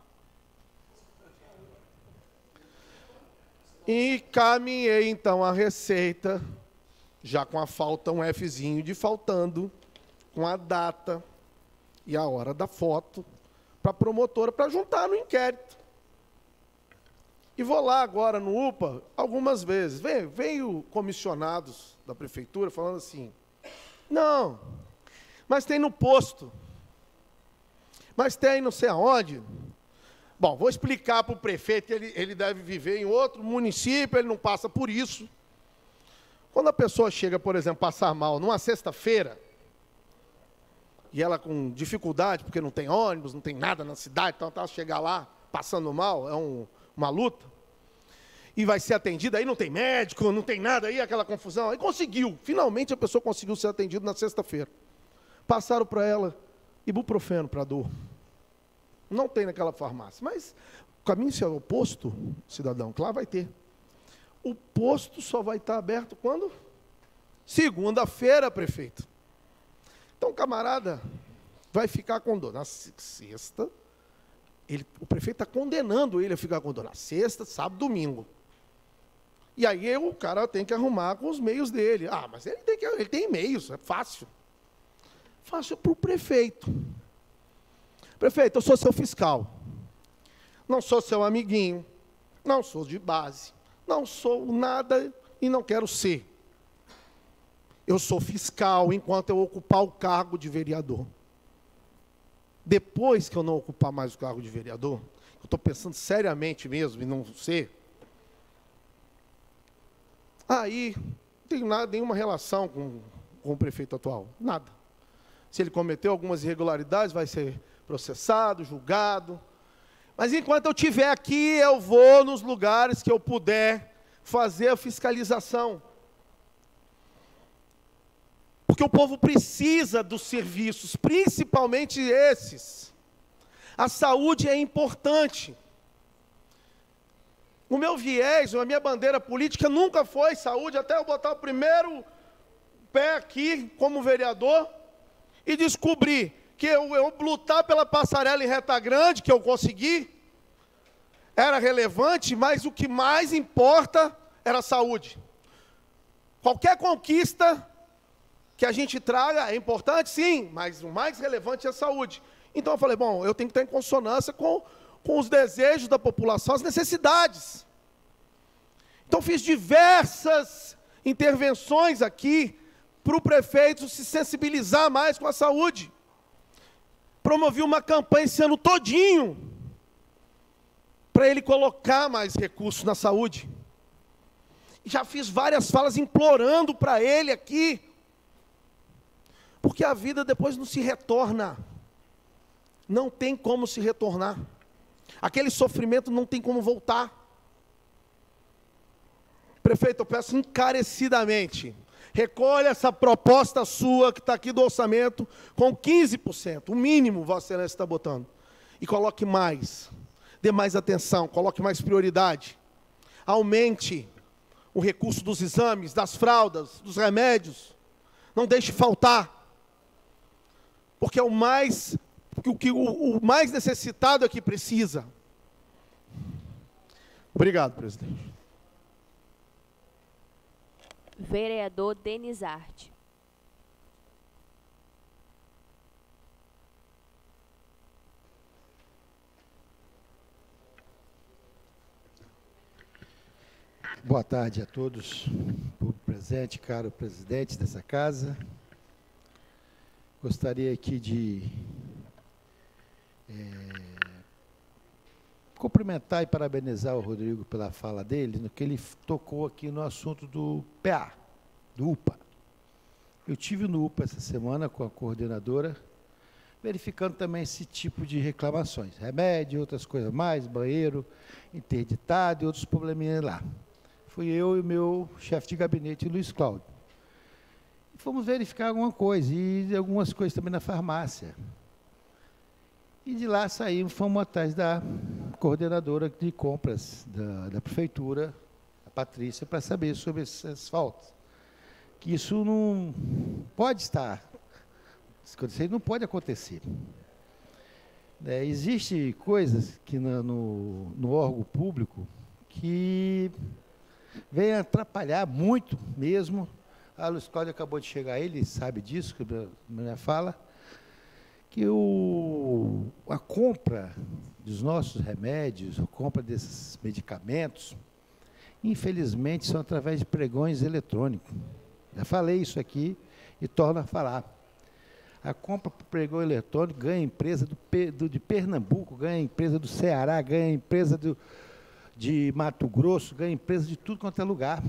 E caminhei, então, a receita, já com a falta, um Fzinho de faltando, com a data e a hora da foto, para a promotora, para juntar no inquérito. E vou lá agora no U P A, algumas vezes. Veio, veio comissionados da prefeitura falando assim, não, mas tem no posto, mas tem não sei aonde. Bom, vou explicar para o prefeito, ele, ele deve viver em outro município, ele não passa por isso. Quando a pessoa chega, por exemplo, passar mal numa sexta-feira, e ela com dificuldade, porque não tem ônibus, não tem nada na cidade, então ela chegar lá passando mal, é um... uma luta, e vai ser atendida, aí não tem médico, não tem nada, aí aquela confusão, aí conseguiu, finalmente a pessoa conseguiu ser atendida na sexta-feira. Passaram para ela ibuprofeno para dor. Não tem naquela farmácia, mas o caminho é o posto, cidadão, que lá vai ter. O posto só vai estar aberto quando? Segunda-feira, prefeito. Então, camarada, vai ficar com dor na sexta. Ele, o prefeito está condenando ele a ficar com dor na sexta, sábado, domingo. E aí o cara tem que arrumar com os meios dele. Ah, mas ele tem, que, ele tem meios, é fácil. Fácil para o prefeito. Prefeito, eu sou seu fiscal. Não sou seu amiguinho. Não sou de base. Não sou nada e não quero ser. Eu sou fiscal enquanto eu ocupar o cargo de vereador. Depois que eu não ocupar mais o cargo de vereador, eu estou pensando seriamente mesmo em não ser, aí não tem nada, nenhuma relação com, com o prefeito atual, nada. Se ele cometeu algumas irregularidades, vai ser processado, julgado. Mas enquanto eu estiver aqui, eu vou nos lugares que eu puder fazer a fiscalização. Porque o povo precisa dos serviços, principalmente esses. A saúde é importante. O meu viés, a minha bandeira política nunca foi saúde, até eu botar o primeiro pé aqui como vereador e descobrir que eu, eu lutar pela passarela em Reta Grande, que eu consegui, era relevante, mas o que mais importa era a saúde. Qualquer conquista que a gente traga é importante, sim, mas o mais relevante é a saúde. Então eu falei, bom, eu tenho que estar em consonância com, com os desejos da população, as necessidades. Então fiz diversas intervenções aqui para o prefeito se sensibilizar mais com a saúde. Promovi uma campanha esse ano todinho para ele colocar mais recursos na saúde. Já fiz várias falas implorando para ele aqui, porque a vida depois não se retorna, não tem como se retornar, aquele sofrimento não tem como voltar. Prefeito, eu peço encarecidamente, recolha essa proposta sua que está aqui do orçamento com quinze por cento, o mínimo Vossa Excelência está botando, e coloque mais, dê mais atenção, coloque mais prioridade, aumente o recurso dos exames, das fraldas, dos remédios, não deixe faltar, porque é o mais, o que o, o mais necessitado é que precisa. Obrigado, presidente. Vereador Denizarte. Boa tarde a todos, público presente, caro presidente dessa casa. Gostaria aqui de é, cumprimentar e parabenizar o Rodrigo pela fala dele, no que ele tocou aqui no assunto do P A, do U P A. Eu tive no U P A essa semana com a coordenadora, verificando também esse tipo de reclamações, remédio, outras coisas mais, banheiro interditado e outros probleminhas lá. Fui eu e o meu chefe de gabinete, Luiz Cláudio. E fomos verificar alguma coisa, e algumas coisas também na farmácia. E de lá saímos, fomos atrás da coordenadora de compras da, da prefeitura, a Patrícia, para saber sobre essas faltas. Que isso não pode estar, isso não pode acontecer. É, Existem coisas que no, no, no órgão público que vem atrapalhar muito mesmo. A Luiz Cláudio acabou de chegar, ele sabe disso, que a minha fala, que o, a compra dos nossos remédios, a compra desses medicamentos, infelizmente, são através de pregões eletrônicos. Já falei isso aqui e torno a falar. A compra por pregão eletrônico ganha a empresa do, do, de Pernambuco, ganha a empresa do Ceará, ganha a empresa do, de Mato Grosso, ganha empresa de tudo quanto é lugar.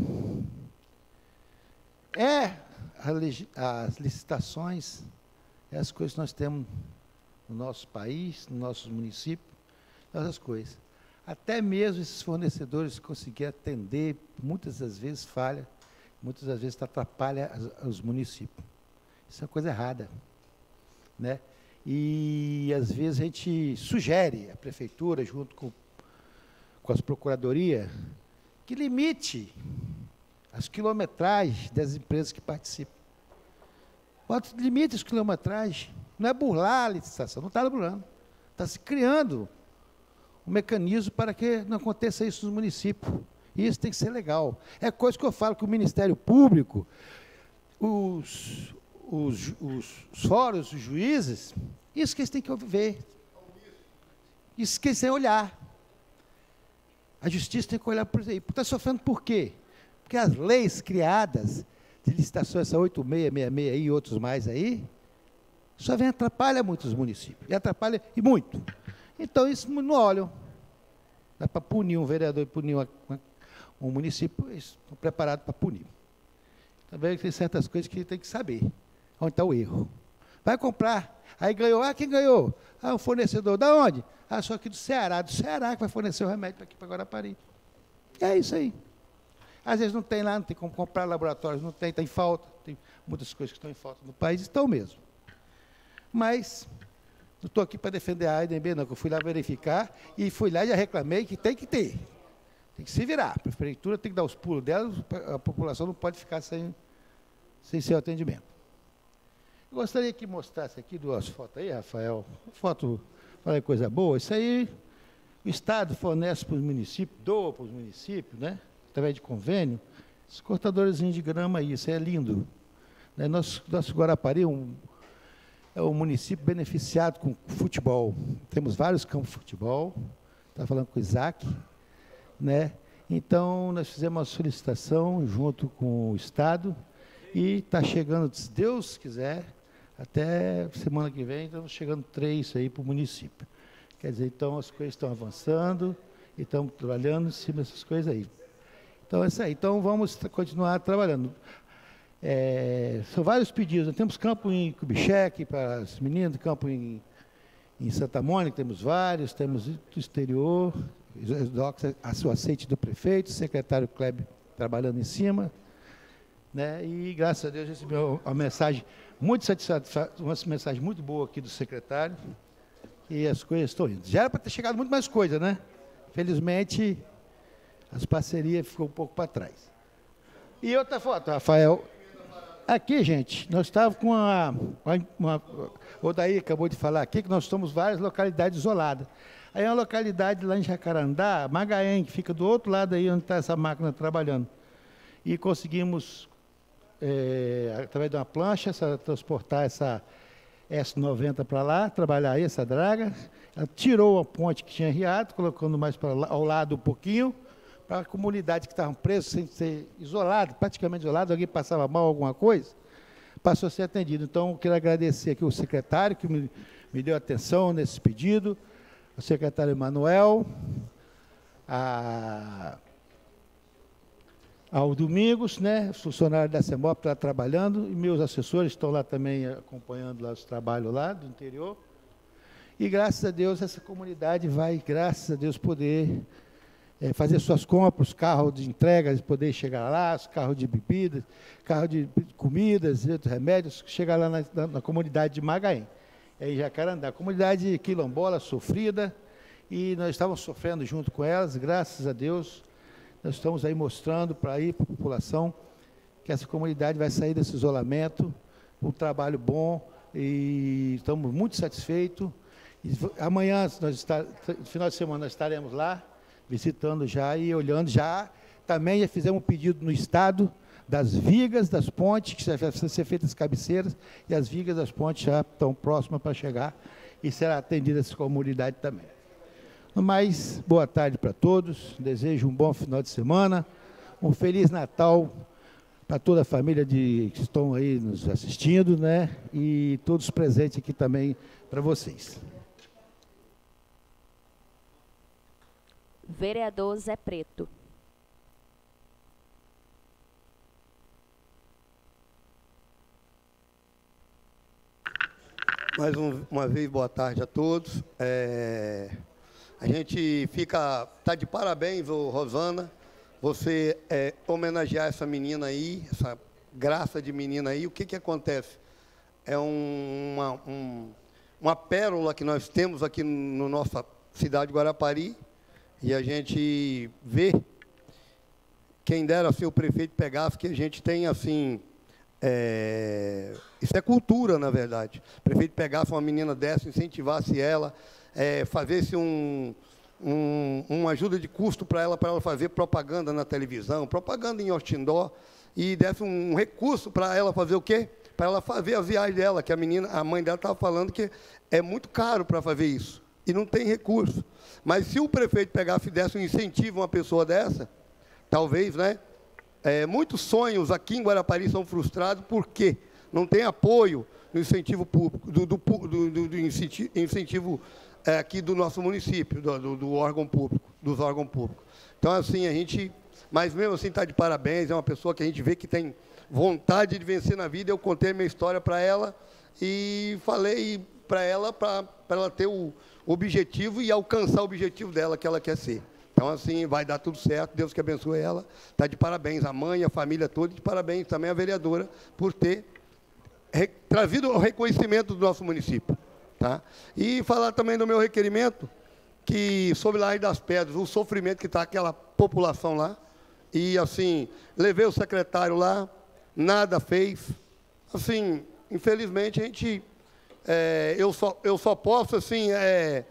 É a, as licitações, é as coisas que nós temos no nosso país, no nosso município, essas coisas. Até mesmo esses fornecedores conseguirem atender, muitas das vezes falha, muitas das vezes atrapalha as, os municípios. Isso é uma coisa errada, né? E, às vezes, a gente sugere à prefeitura, junto com com as procuradorias, que limite as quilometragens das empresas que participam. Bota limite as quilometragens. Não é burlar a licitação, não está burlando. Está se criando um mecanismo para que não aconteça isso nos municípios. E isso tem que ser legal. É coisa que eu falo que o Ministério Público, os, os, os, os fóruns, os juízes, isso que eles têm que ver. Isso que eles têm que olhar. A justiça tem que olhar por aí. Está sofrendo por quê? Porque as leis criadas de licitação, essa oito seis seis seis e outros mais aí, só vem atrapalhar muitos municípios. E atrapalha, e muito. Então, isso não olham. Dá para punir um vereador e punir uma, uma, um município, eles estão preparados para punir. Também tem certas coisas que tem que saber. Onde está o erro. Vai comprar. Aí ganhou. Ah, quem ganhou? Ah, um fornecedor. Da onde? Ah, só aqui do Ceará. Do Ceará que vai fornecer o remédio para aqui, para Guarapari. É isso aí. Às vezes não tem lá, não tem como comprar, laboratórios não tem, está em falta. Tem muitas coisas que estão em falta no país, estão mesmo. Mas não estou aqui para defender a A D B, não, que eu fui lá verificar e fui lá e já reclamei que tem que ter. Tem que se virar. A prefeitura tem que dar os pulos dela, a população não pode ficar sem, sem seu atendimento. Eu gostaria que mostrasse aqui duas fotos aí, Rafael. Foto, falei coisa boa. Isso aí, o Estado fornece para os municípios, doa para os municípios, né? através de convênio, esses cortadores de grama aí, isso é lindo. Né? Nosso, nosso Guarapari é um, é um município beneficiado com futebol. Temos vários campos de futebol, está falando com o Isaac, né? Então, nós fizemos uma solicitação junto com o Estado e está chegando, se Deus quiser, até semana que vem, estamos chegando três aí para o município. Quer dizer, então, as coisas estão avançando e estamos trabalhando em cima dessas coisas aí. Então, é isso aí. Então, vamos continuar trabalhando. É, são vários pedidos. Nós temos campo em Kubitschek para as meninas, campo em, em Santa Mônica, temos vários, temos do exterior, o aceite do prefeito, o secretário Kleber trabalhando em cima, né? E graças a Deus recebi uma mensagem muito satisfatória, uma mensagem muito boa aqui do secretário, e as coisas estão indo. Já era para ter chegado muito mais coisa, né? Felizmente, as parcerias ficou um pouco para trás. E outra foto, Rafael. Aqui, gente, nós estávamos com uma, uma, uma... O Daí acabou de falar aqui que nós estamos em várias localidades isoladas. Aí é uma localidade lá em Jacarandá, Magaém, que fica do outro lado aí onde está essa máquina trabalhando. E conseguimos, é, através de uma plancha, essa, transportar essa S noventa para lá, trabalhar aí essa draga. Ela tirou a ponte que tinha riado, colocando mais para lá, ao lado um pouquinho, para a comunidade que estavam presos, sem ser isolado, praticamente isolado, alguém passava mal alguma coisa, passou a ser atendido. Então, eu quero agradecer aqui o secretário que me, me deu atenção nesse pedido, o secretário Emanuel, a, ao Domingos, né, funcionário da CEMOP está trabalhando, e meus assessores estão lá também acompanhando lá os trabalhos lá do interior. E graças a Deus essa comunidade vai, graças a Deus, poder é, fazer suas compras, carros de entrega, poder chegar lá, os carros de bebidas, carro de comidas, remédios, chegar lá na, na, na comunidade de Magaém. Em Jacarandá, comunidade quilombola, sofrida, e nós estávamos sofrendo junto com elas, graças a Deus, nós estamos aí mostrando para a população que essa comunidade vai sair desse isolamento, um trabalho bom, e estamos muito satisfeitos. E amanhã, nós está, no final de semana, nós estaremos lá, visitando já e olhando já, também já fizemos um pedido no Estado, das vigas das pontes, que vai ser feitas as cabeceiras, e as vigas das pontes já estão próximas para chegar, e será atendida essa comunidade também. No mais, boa tarde para todos, desejo um bom final de semana, um Feliz Natal para toda a família de, que estão aí nos assistindo, né, e todos presentes aqui também para vocês. Vereador Zé Preto. Mais um, uma vez, boa tarde a todos. É, a gente fica, está de parabéns, ô Rosana, você é, homenagear essa menina aí, essa graça de menina aí. O que, que acontece? É um, uma, um, uma pérola que nós temos aqui na nossa cidade de Guarapari, e a gente vê, quem dera se o prefeito pegasse, que a gente tem assim... É, isso é cultura, na verdade. O prefeito pegasse uma menina dessa, incentivasse ela, é, fazesse um, um, uma ajuda de custo para ela, para ela fazer propaganda na televisão, propaganda em Ostindó, e desse um recurso para ela fazer o quê? Para ela fazer a viagem dela, que a menina, a mãe dela estava falando que é muito caro para fazer isso, e não tem recurso. Mas se o prefeito pegasse e desse um incentivo a uma pessoa dessa, talvez, né? É, muitos sonhos aqui em Guarapari são frustrados porque não tem apoio no incentivo público, do, do, do, do, do incentivo é, aqui do nosso município, do, do, do órgão público, dos órgãos públicos. Então, assim, a gente, mas mesmo assim está de parabéns, é uma pessoa que a gente vê que tem vontade de vencer na vida. Eu contei minha história para ela e falei para ela, para ela ter o objetivo e alcançar o objetivo dela, que ela quer ser. Então, assim, vai dar tudo certo, Deus que abençoe ela. Está de parabéns a mãe, a família toda, de parabéns também a vereadora por ter re, trazido o reconhecimento do nosso município. Tá? E falar também do meu requerimento, que sobre Laje das Pedras, o sofrimento que está aquela população lá, e, assim, levei o secretário lá, nada fez. Assim, infelizmente, a gente, é, eu, só, eu só posso, assim, é,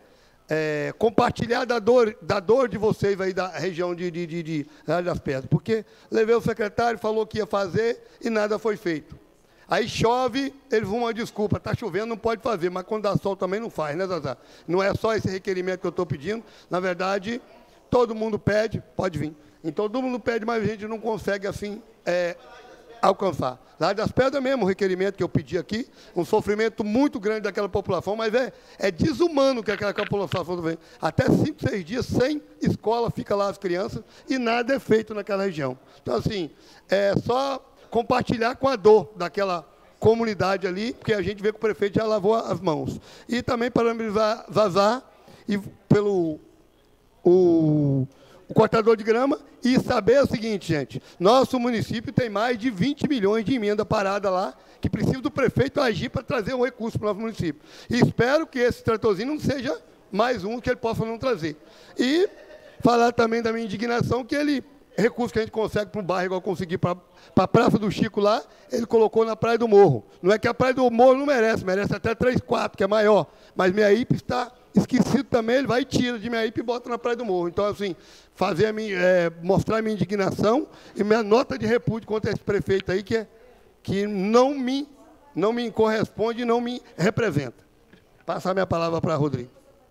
é, compartilhar da dor, da dor de vocês aí da região de, de, de, de Laje das Pedras, porque levei o secretário, falou que ia fazer e nada foi feito. Aí chove, eles vão uma desculpa, está chovendo, não pode fazer, mas quando dá sol também não faz, né, Zazá? Não é só esse requerimento que eu estou pedindo, na verdade, todo mundo pede, pode vir. Então, todo mundo pede, mas a gente não consegue, assim, é, alcançar. Laje das Pedras mesmo, o requerimento que eu pedi aqui, um sofrimento muito grande daquela população, mas é, é desumano que aquela população vem. Até cinco, seis dias sem escola, fica lá as crianças, e nada é feito naquela região. Então, assim, é só compartilhar com a dor daquela comunidade ali, porque a gente vê que o prefeito já lavou as mãos. E também parabenizar Zazá e pelo o, o cortador de grama e saber o seguinte, gente, nosso município tem mais de vinte milhões de emenda parada lá, que precisa do prefeito agir para trazer um recurso para o nosso município. E espero que esse tratorzinho não seja mais um que ele possa não trazer. E falar também da minha indignação, que ele, recurso que a gente consegue para um bairro, igual conseguir para a Praça do Chico lá, ele colocou na Praia do Morro. Não é que a Praia do Morro não merece, merece até três, quatro, que é maior, mas minha I P está esquecido também, ele vai e tira de minha I P e bota na Praia do Morro. Então, assim, fazer a minha, é, mostrar a minha indignação e minha nota de repúdio contra esse prefeito aí, que, é, que não, me, não me corresponde e não me representa. Passar minha palavra para Rodrigo.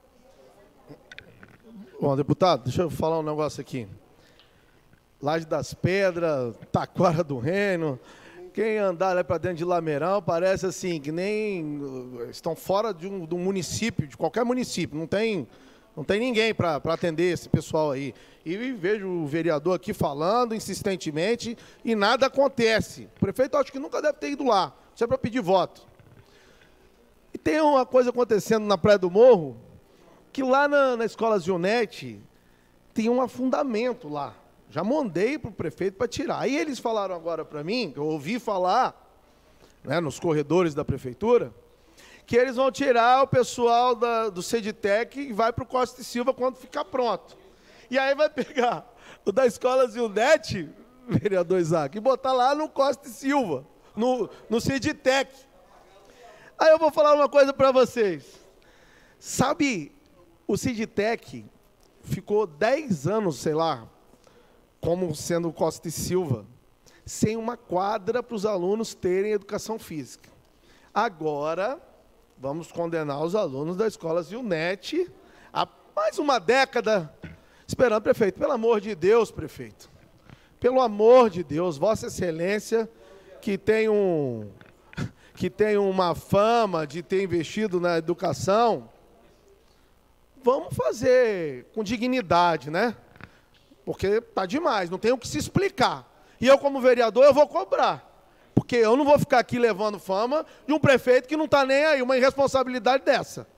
Bom, deputado, deixa eu falar um negócio aqui. Laje das Pedras, Taquara do Reino, quem andar lá para dentro de Lameirão parece assim, que nem estão fora de um, de um município, de qualquer município, não tem, não tem ninguém para atender esse pessoal aí. E vejo o vereador aqui falando insistentemente e nada acontece. O prefeito acho que nunca deve ter ido lá, isso é para pedir voto. E tem uma coisa acontecendo na Praia do Morro, que lá na, na Escola Zionete tem um afundamento lá. Já mandei para o prefeito para tirar. Aí eles falaram agora para mim, que eu ouvi falar, né, nos corredores da prefeitura, que eles vão tirar o pessoal da, do Ceditec e vai para o Costa e Silva quando ficar pronto. E aí vai pegar o da Escola Zildete, vereador Isaac, e botar lá no Costa e Silva, no, no Ceditec. Aí eu vou falar uma coisa para vocês. Sabe, o Ceditec ficou dez anos, sei lá, como sendo Costa e Silva, sem uma quadra para os alunos terem educação física. Agora, vamos condenar os alunos da Escola Zilnet a mais uma década esperando, prefeito. Pelo amor de Deus, prefeito. Pelo amor de Deus, Vossa Excelência, que tem, um, que tem uma fama de ter investido na educação, vamos fazer com dignidade, né? Porque tá demais, não tem o que se explicar. E eu, como vereador, eu vou cobrar. Porque eu não vou ficar aqui levando fama de um prefeito que não está nem aí, uma irresponsabilidade dessa.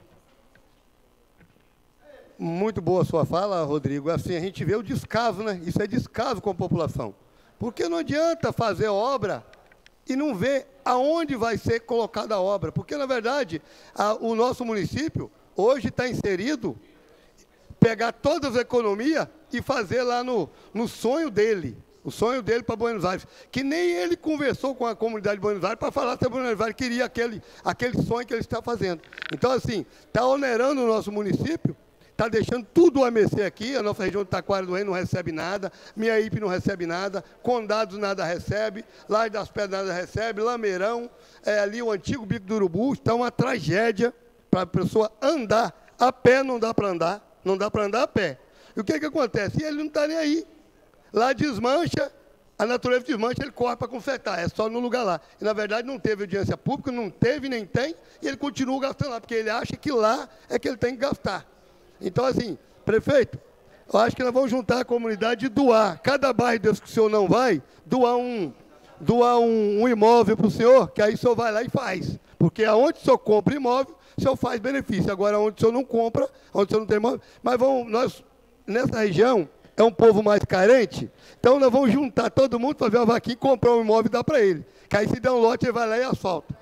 Muito boa a sua fala, Rodrigo. Assim, a gente vê o descaso, né? Isso é descaso com a população. Porque não adianta fazer obra e não ver aonde vai ser colocada a obra. Porque, na verdade, a, o nosso município hoje está inserido, pegar todas as economias e fazer lá no, no sonho dele, o sonho dele para Buenos Aires, que nem ele conversou com a comunidade de Buenos Aires para falar se a Buenos Aires queria aquele, aquele sonho que ele está fazendo. Então, assim, está onerando o nosso município, está deixando tudo a mercê aqui, a nossa região de Taquara do Reino não recebe nada, minha I P não recebe nada, Condados nada recebe, Laje das Pedras nada recebe, Lameirão, é, ali o antigo Bico do Urubu, está uma tragédia para a pessoa andar, a pé não dá para andar, não dá para andar a pé. E o que, que acontece? E ele não está nem aí. Lá desmancha, a natureza desmancha, ele corre para consertar, é só no lugar lá. E, na verdade, não teve audiência pública, não teve nem tem, e ele continua gastando lá, porque ele acha que lá é que ele tem que gastar. Então, assim, prefeito, eu acho que nós vamos juntar a comunidade e doar. Cada bairro desse que o senhor não vai, doar um, doar um, um imóvel para o senhor, que aí o senhor vai lá e faz. Porque aonde o senhor compra imóvel, o senhor faz benefício. Agora, onde o senhor não compra, onde o senhor não tem imóvel, mas vamos, nós, nessa região, é um povo mais carente, então nós vamos juntar todo mundo, fazer uma vaquinha e comprar um imóvel e dar para ele. Que aí se der um lote, ele vai lá e asfalta.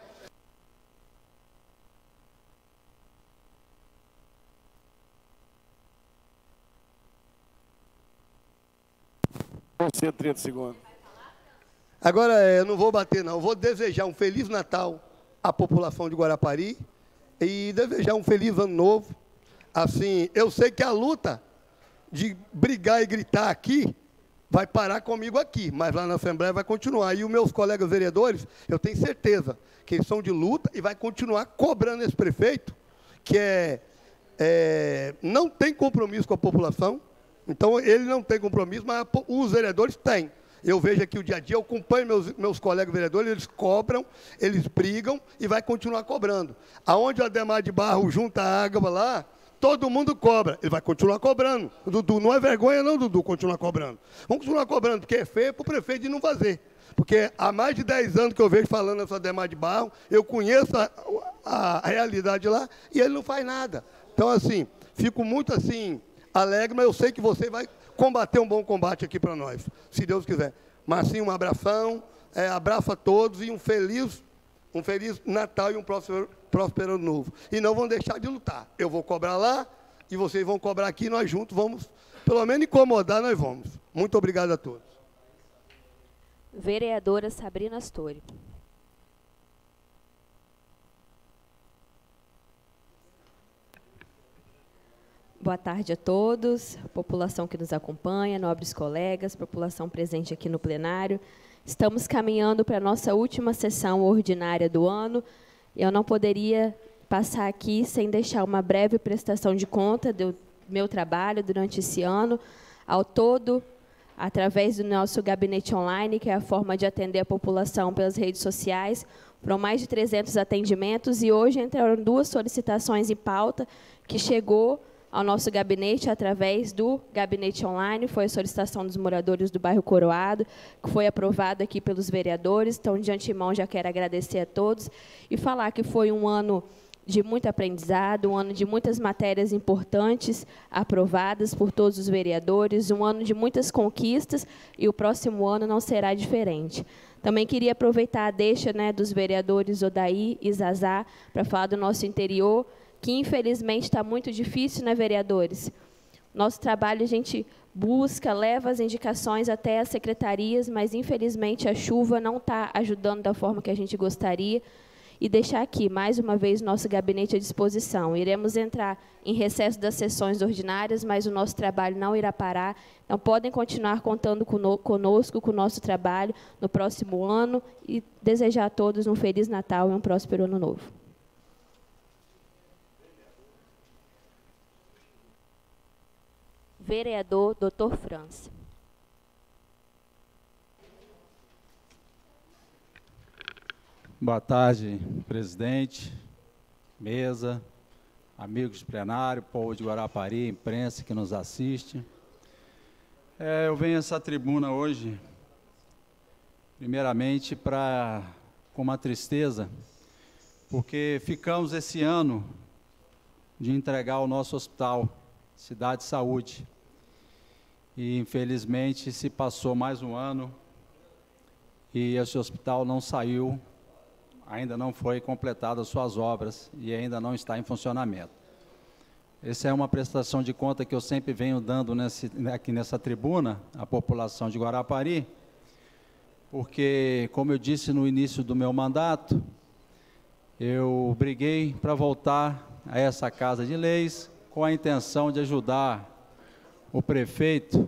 Você, trinta segundos. Agora, eu não vou bater, não. Eu vou desejar um Feliz Natal à população de Guarapari e desejar um Feliz Ano Novo assim, eu sei que a luta de brigar e gritar aqui vai parar comigo aqui, mas lá na Assembleia vai continuar. E os meus colegas vereadores, eu tenho certeza que eles são de luta e vai continuar cobrando esse prefeito, que é, é, não tem compromisso com a população. Então, ele não tem compromisso, mas os vereadores têm. Eu vejo aqui o dia a dia, eu acompanho meus, meus colegas vereadores, eles cobram, eles brigam e vai continuar cobrando. Aonde o Ademar de Barro junta a água lá, todo mundo cobra. Ele vai continuar cobrando. O Dudu, não é vergonha não, Dudu, continuar cobrando. Vamos continuar cobrando, porque é feio para o prefeito de não fazer. Porque há mais de dez anos que eu vejo falando essa Ademar de Barro, eu conheço a, a, a realidade lá e ele não faz nada. Então, assim, fico muito assim... alegre, mas eu sei que você vai combater um bom combate aqui para nós, se Deus quiser. Marcinho, um abração, é, abraço a todos e um feliz, um feliz Natal e um próspero, próspero Ano Novo. E não vão deixar de lutar. Eu vou cobrar lá e vocês vão cobrar aqui, nós juntos vamos, pelo menos incomodar, nós vamos. Muito obrigado a todos. Vereadora Sabrina Astori. Boa tarde a todos, população que nos acompanha, nobres colegas, população presente aqui no plenário. Estamos caminhando para a nossa última sessão ordinária do ano. Eu não poderia passar aqui sem deixar uma breve prestação de conta do meu trabalho durante esse ano. Ao todo, através do nosso gabinete online, que é a forma de atender a população pelas redes sociais, foram mais de trezentos atendimentos e hoje entraram duas solicitações em pauta que chegou ao nosso gabinete através do gabinete online. Foi a solicitação dos moradores do bairro Coroado, que foi aprovada aqui pelos vereadores. Então, de antemão, já quero agradecer a todos e falar que foi um ano de muito aprendizado, um ano de muitas matérias importantes aprovadas por todos os vereadores, um ano de muitas conquistas e o próximo ano não será diferente. Também queria aproveitar a deixa, né, dos vereadores Odaí e Zazá para falar do nosso interior, que infelizmente está muito difícil, né, vereadores? Nosso trabalho a gente busca, leva as indicações até as secretarias, mas infelizmente a chuva não está ajudando da forma que a gente gostaria. E deixar aqui, mais uma vez, o nosso gabinete à disposição. Iremos entrar em recesso das sessões ordinárias, mas o nosso trabalho não irá parar. Então, podem continuar contando conosco, com o nosso trabalho no próximo ano e desejar a todos um Feliz Natal e um próspero Ano Novo. Vereador doutor França. Boa tarde, presidente, mesa, amigos de plenário, povo de Guarapari, imprensa que nos assiste. É, eu venho a essa tribuna hoje, primeiramente, para com uma tristeza, porque ficamos esse ano de entregar o nosso hospital, Cidade Saúde. E, infelizmente, se passou mais um ano e esse hospital não saiu, ainda não foi completada as suas obras e ainda não está em funcionamento. Essa é uma prestação de conta que eu sempre venho dando nesse, aqui nessa tribuna, à população de Guarapari, porque, como eu disse no início do meu mandato, eu briguei para voltar a essa Casa de Leis com a intenção de ajudar o prefeito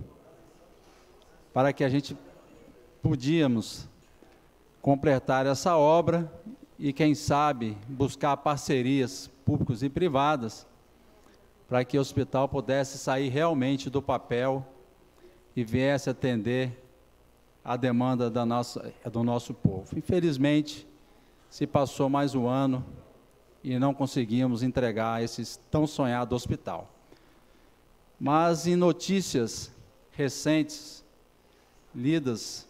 para que a gente podíamos completar essa obra e, quem sabe, buscar parcerias públicas e privadas para que o hospital pudesse sair realmente do papel e viesse atender a demanda da nossa, do nosso povo. Infelizmente, se passou mais um ano e não conseguimos entregar esse tão sonhado hospital. Mas, em notícias recentes, lidas,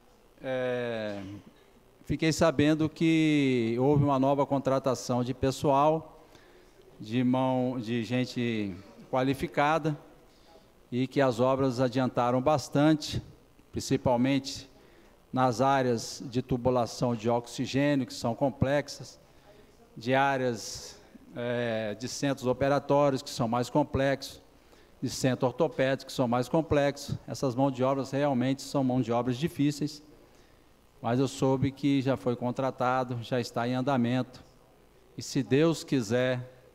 é, fiquei sabendo que houve uma nova contratação de pessoal, de, mão, de gente qualificada, e que as obras adiantaram bastante, principalmente nas áreas de tubulação de oxigênio, que são complexas, de áreas é, de centros operatórios, que são mais complexos, de centro ortopédico, que são mais complexos. Essas mãos de obras realmente são mãos de obras difíceis, mas eu soube que já foi contratado, já está em andamento, e se Deus quiser,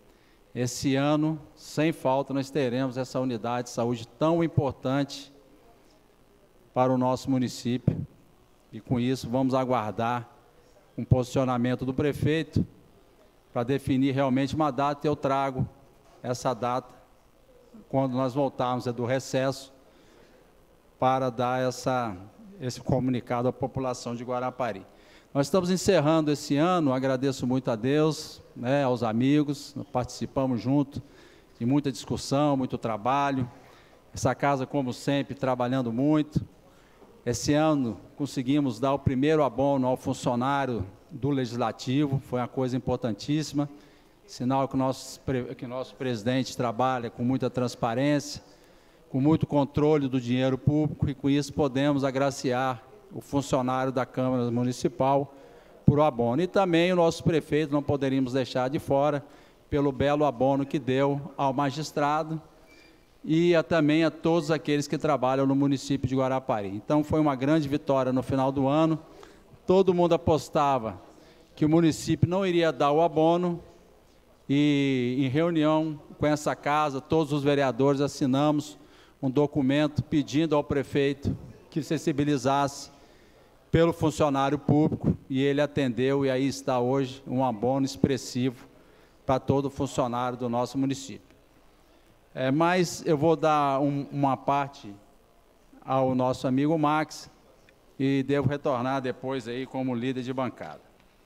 esse ano, sem falta, nós teremos essa unidade de saúde tão importante para o nosso município. E com isso vamos aguardar um posicionamento do prefeito para definir realmente uma data. Eu trago essa data quando nós voltarmos do recesso para dar essa, esse comunicado à população de Guarapari. Nós estamos encerrando esse ano, agradeço muito a Deus, né, aos amigos, participamos junto de muita discussão, muito trabalho. Essa casa, como sempre, trabalhando muito. Esse ano conseguimos dar o primeiro abono ao funcionário do Legislativo, foi uma coisa importantíssima, sinal que o nosso, que o nosso presidente trabalha com muita transparência, com muito controle do dinheiro público, e com isso podemos agraciar o funcionário da Câmara Municipal por o abono. E também o nosso prefeito não poderíamos deixar de fora pelo belo abono que deu ao magistrado e a, também a todos aqueles que trabalham no município de Guarapari. Então foi uma grande vitória no final do ano. Todo mundo apostava que o município não iria dar o abono e, em reunião com essa casa, todos os vereadores assinamos um documento pedindo ao prefeito que sensibilizasse pelo funcionário público, e ele atendeu, e aí está hoje um abono expressivo para todo funcionário do nosso município. É, mas eu vou dar um, uma parte ao nosso amigo Max, e devo retornar depois aí como líder de bancada.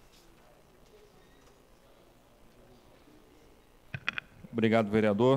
Obrigado, vereador.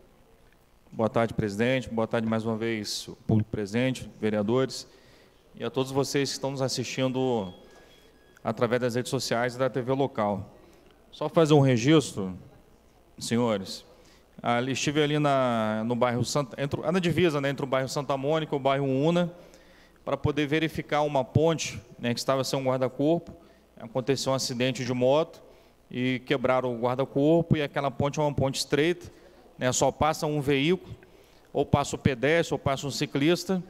Boa tarde, presidente. Boa tarde mais uma vez, o público presente, vereadores, e a todos vocês que estão nos assistindo através das redes sociais e da T V local. Só fazer um registro, senhores. Ali, estive ali na, no bairro Santa, entre, na divisa, né, entre o bairro Santa Mônica e o bairro Una, para poder verificar uma ponte, né, que estava sem um guarda-corpo. Aconteceu um acidente de moto e quebraram o guarda-corpo, e aquela ponte é uma ponte estreita, né, só passa um veículo, ou passa o pedestre, ou passa um ciclista,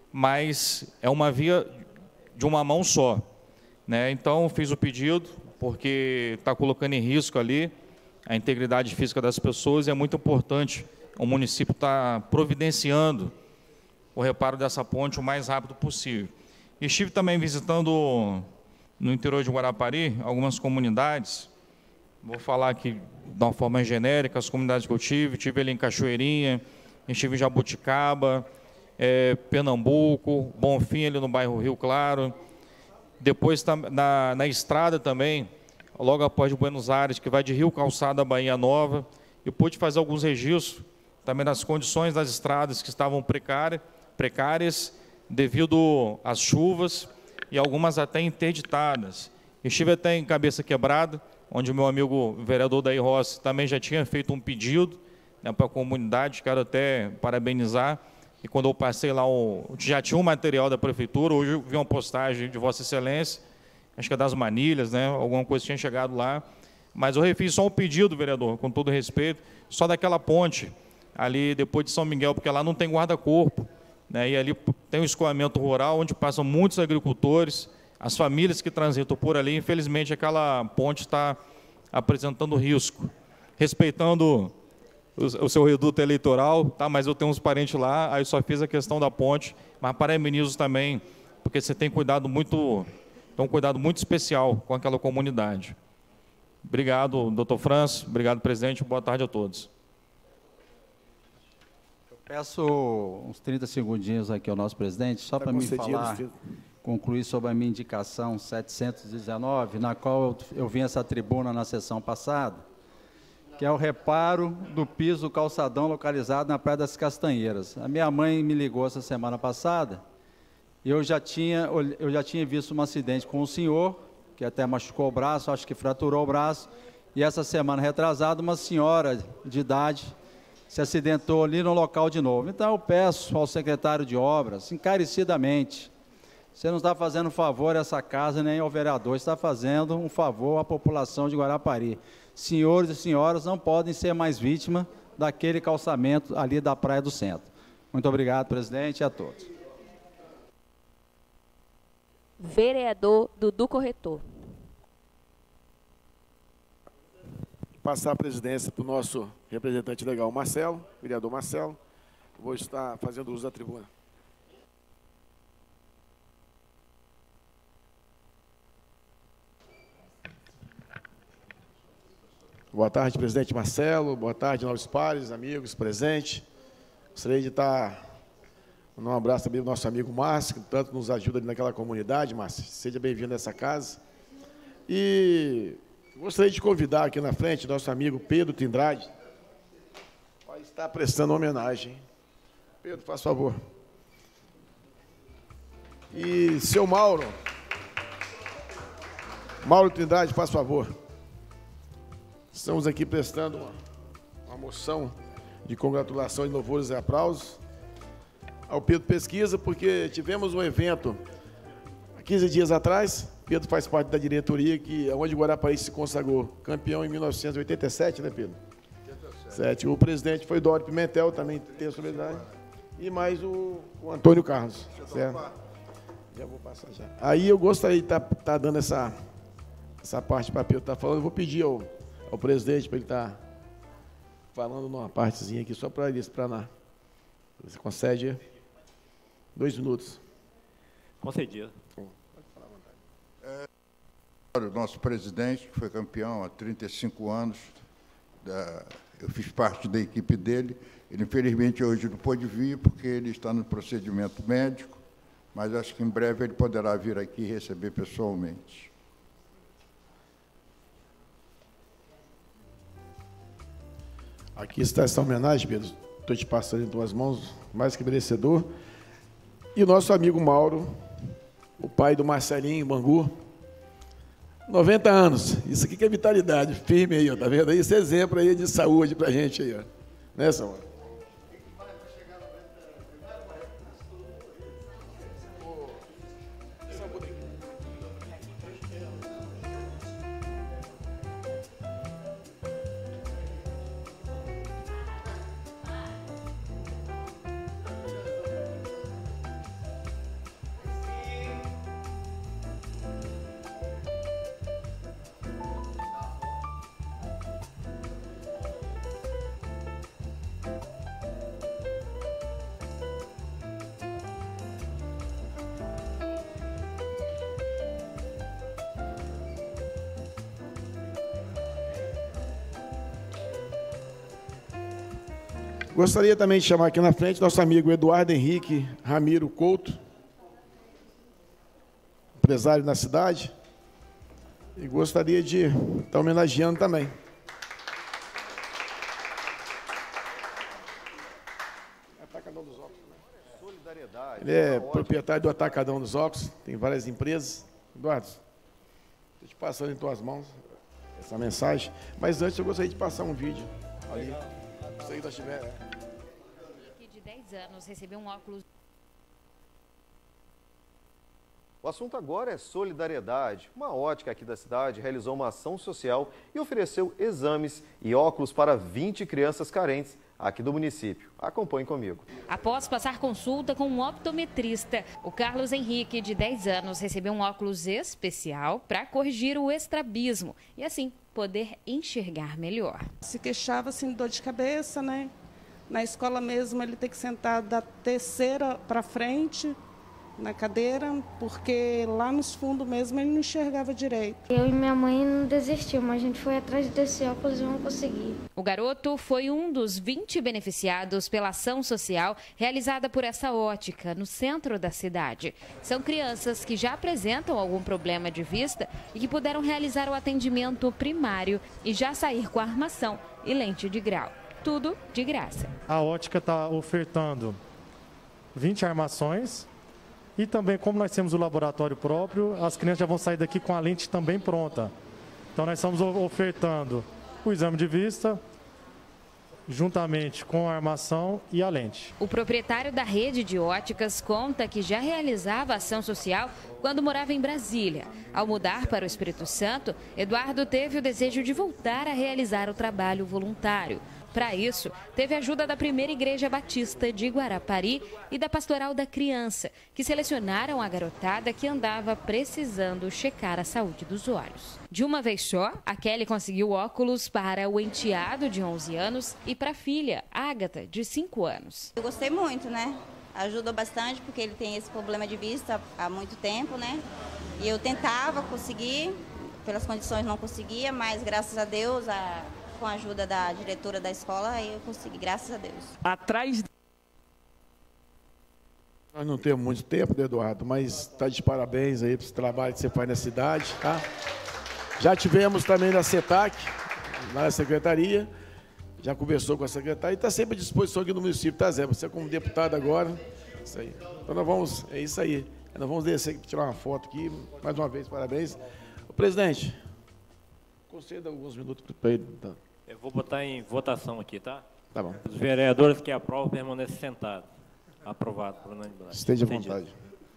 mas é uma via de uma mão só, né? Então, fiz o pedido, porque está colocando em risco ali a integridade física das pessoas, e é muito importante o município estar providenciando o reparo dessa ponte o mais rápido possível. Estive também visitando no interior de Guarapari algumas comunidades. Vou falar aqui de uma forma genérica as comunidades que eu tive. Estive ali em Cachoeirinha, estive em Jabuticaba, é, Pernambuco, Bonfim, ali no bairro Rio Claro. Depois, na, na estrada também, logo após de Buenos Aires, que vai de Rio Calçada a Bahia Nova. Eu pude fazer alguns registros também das condições das estradas que estavam precárias, precárias devido às chuvas, e algumas até interditadas. Estive até em Cabeça Quebrada, onde o meu amigo vereador Daí Rossi também já tinha feito um pedido, né, para a comunidade. Quero até parabenizar. E quando eu passei lá, o, já tinha um material da prefeitura. Hoje eu vi uma postagem de Vossa Excelência, acho que é das manilhas, né, alguma coisa tinha chegado lá. Mas eu refiz só um pedido, vereador, com todo respeito, só daquela ponte, ali depois de São Miguel, porque lá não tem guarda-corpo, né, e ali tem um escoamento rural, onde passam muitos agricultores, as famílias que transitam por ali. Infelizmente, aquela ponte está apresentando risco, respeitando o, o seu reduto eleitoral, tá? Mas eu tenho uns parentes lá, aí só fiz a questão da ponte, mas parabenizo também, porque você tem cuidado muito, tem um cuidado muito especial com aquela comunidade. Obrigado, doutor Franz, obrigado, presidente, boa tarde a todos. Eu peço uns trinta segundinhos aqui ao nosso presidente, só para me falar, concluir sobre a minha indicação setecentos e dezenove, na qual eu, eu vim essa tribuna na sessão passada, que é o reparo do piso do calçadão localizado na Praia das Castanheiras. A minha mãe me ligou essa semana passada, e eu já tinha, eu já tinha visto um acidente com o senhor, que até machucou o braço, acho que fraturou o braço, e essa semana retrasada, uma senhora de idade se acidentou ali no local de novo. Então eu peço ao secretário de obras, encarecidamente, você não está fazendo um favor a essa casa nem ao vereador, está fazendo um favor à população de Guarapari. Senhores e senhoras não podem ser mais vítimas daquele calçamento ali da Praia do Centro. Muito obrigado, presidente, e a todos. Vereador Dudu Corretor. passar a presidência para o nosso representante legal, Marcelo, vereador Marcelo. Vou estar fazendo uso da tribuna. Boa tarde, presidente Marcelo. Boa tarde, nobres pares, amigos presentes. Gostaria de estar mandando um abraço também ao nosso amigo Márcio, que tanto nos ajuda ali naquela comunidade. Márcio, seja bem-vindo a essa casa. E gostaria de convidar aqui na frente nosso amigo Pedro Tindrade para estar prestando homenagem. Pedro, faz favor. E seu Mauro, Mauro Tindrade, faz favor. Estamos aqui prestando uma, uma moção de congratulação, de louvores e aplausos ao Pedro Pesquisa, porque tivemos um evento há quinze dias atrás. Pedro faz parte da diretoria, que onde Guarapari se consagrou campeão em mil novecentos e oitenta e sete, né, Pedro? oitenta e sete. O presidente foi Dório Pimentel, também tem a solenidade. E mais o, o Antônio Carlos. Certo? Já vou passar já. Aí eu gostaria de estar tá, tá dando essa, essa parte para Pedro estar tá falando. Eu vou pedir ao, ao presidente para ele estar tá falando numa partezinha aqui, só para ele explanar. Você concede dois minutos. Concedido. É, o nosso presidente, que foi campeão há trinta e cinco anos, da, eu fiz parte da equipe dele. Ele, infelizmente, hoje não pôde vir, porque ele está no procedimento médico, mas acho que em breve ele poderá vir aqui receber pessoalmente. Aqui está essa homenagem, Pedro. Estou te passando em tuas mãos, mais que merecedor. E o nosso amigo Mauro, o pai do Marcelinho, Bangu, noventa anos. Isso aqui que é vitalidade, firme aí, ó, tá vendo aí? Esse exemplo aí de saúde pra gente aí, ó. Né, Samuel? Gostaria também de chamar aqui na frente nosso amigo Eduardo Henrique Ramiro Couto, empresário na cidade, e gostaria de estar homenageando também. Atacadão dos Óculos, né? Solidariedade. Ele é proprietário do Atacadão dos Óculos, tem várias empresas. Eduardo, estou te passando em tuas mãos essa mensagem, mas antes eu gostaria de passar um vídeo ali. Se aí nós tiver... de dez anos recebeu um óculos. O assunto agora é solidariedade. Uma ótica aqui da cidade realizou uma ação social e ofereceu exames e óculos para vinte crianças carentes aqui do município. Acompanhe comigo. Após passar consulta com um optometrista, o Carlos Henrique, de dez anos, recebeu um óculos especial para corrigir o estrabismo e, assim, poder enxergar melhor. Se queixava assim de dor de cabeça, né? Na escola mesmo ele tem que sentar da terceira para frente na cadeira, porque lá nos fundos mesmo ele não enxergava direito. Eu e minha mãe não desistimos, a gente foi atrás desse óculos e não conseguir. O garoto foi um dos vinte beneficiados pela ação social realizada por essa ótica no centro da cidade. São crianças que já apresentam algum problema de vista e que puderam realizar o atendimento primário e já sair com a armação e lente de grau. Tudo de graça. A ótica está ofertando vinte armações. E também, como nós temos o laboratório próprio, as crianças já vão sair daqui com a lente também pronta. Então, nós estamos ofertando o exame de vista, juntamente com a armação e a lente. O proprietário da rede de óticas conta que já realizava ação social quando morava em Brasília. Ao mudar para o Espírito Santo, Eduardo teve o desejo de voltar a realizar o trabalho voluntário. Para isso, teve ajuda da Primeira Igreja Batista de Guarapari e da Pastoral da Criança, que selecionaram a garotada que andava precisando checar a saúde dos olhos. De uma vez só, a Kelly conseguiu óculos para o enteado de onze anos e para a filha, Ágata, de cinco anos. Eu gostei muito, né? Ajudou bastante porque ele tem esse problema de vista há muito tempo, né? E eu tentava conseguir, pelas condições não conseguia, mas graças a Deus, a, com a ajuda da diretora da escola, eu consegui, graças a Deus. Atrás. Nós não temos muito tempo, né, Eduardo, mas está de parabéns aí para esse trabalho que você faz na cidade, tá? Já tivemos também na CETAC, lá na secretaria, já conversou com a secretária e está sempre à disposição aqui no município, tá, Zé? Você como deputado agora, isso aí. Então nós vamos, é isso aí. Nós vamos descer aqui, tirar uma foto aqui, mais uma vez, parabéns. O presidente, conceda alguns minutos para ele. Tá? Eu vou botar em votação aqui, tá? Tá bom. Os vereadores que aprovam permanecem sentados. Aprovado por unanimidade. Esteja à vontade.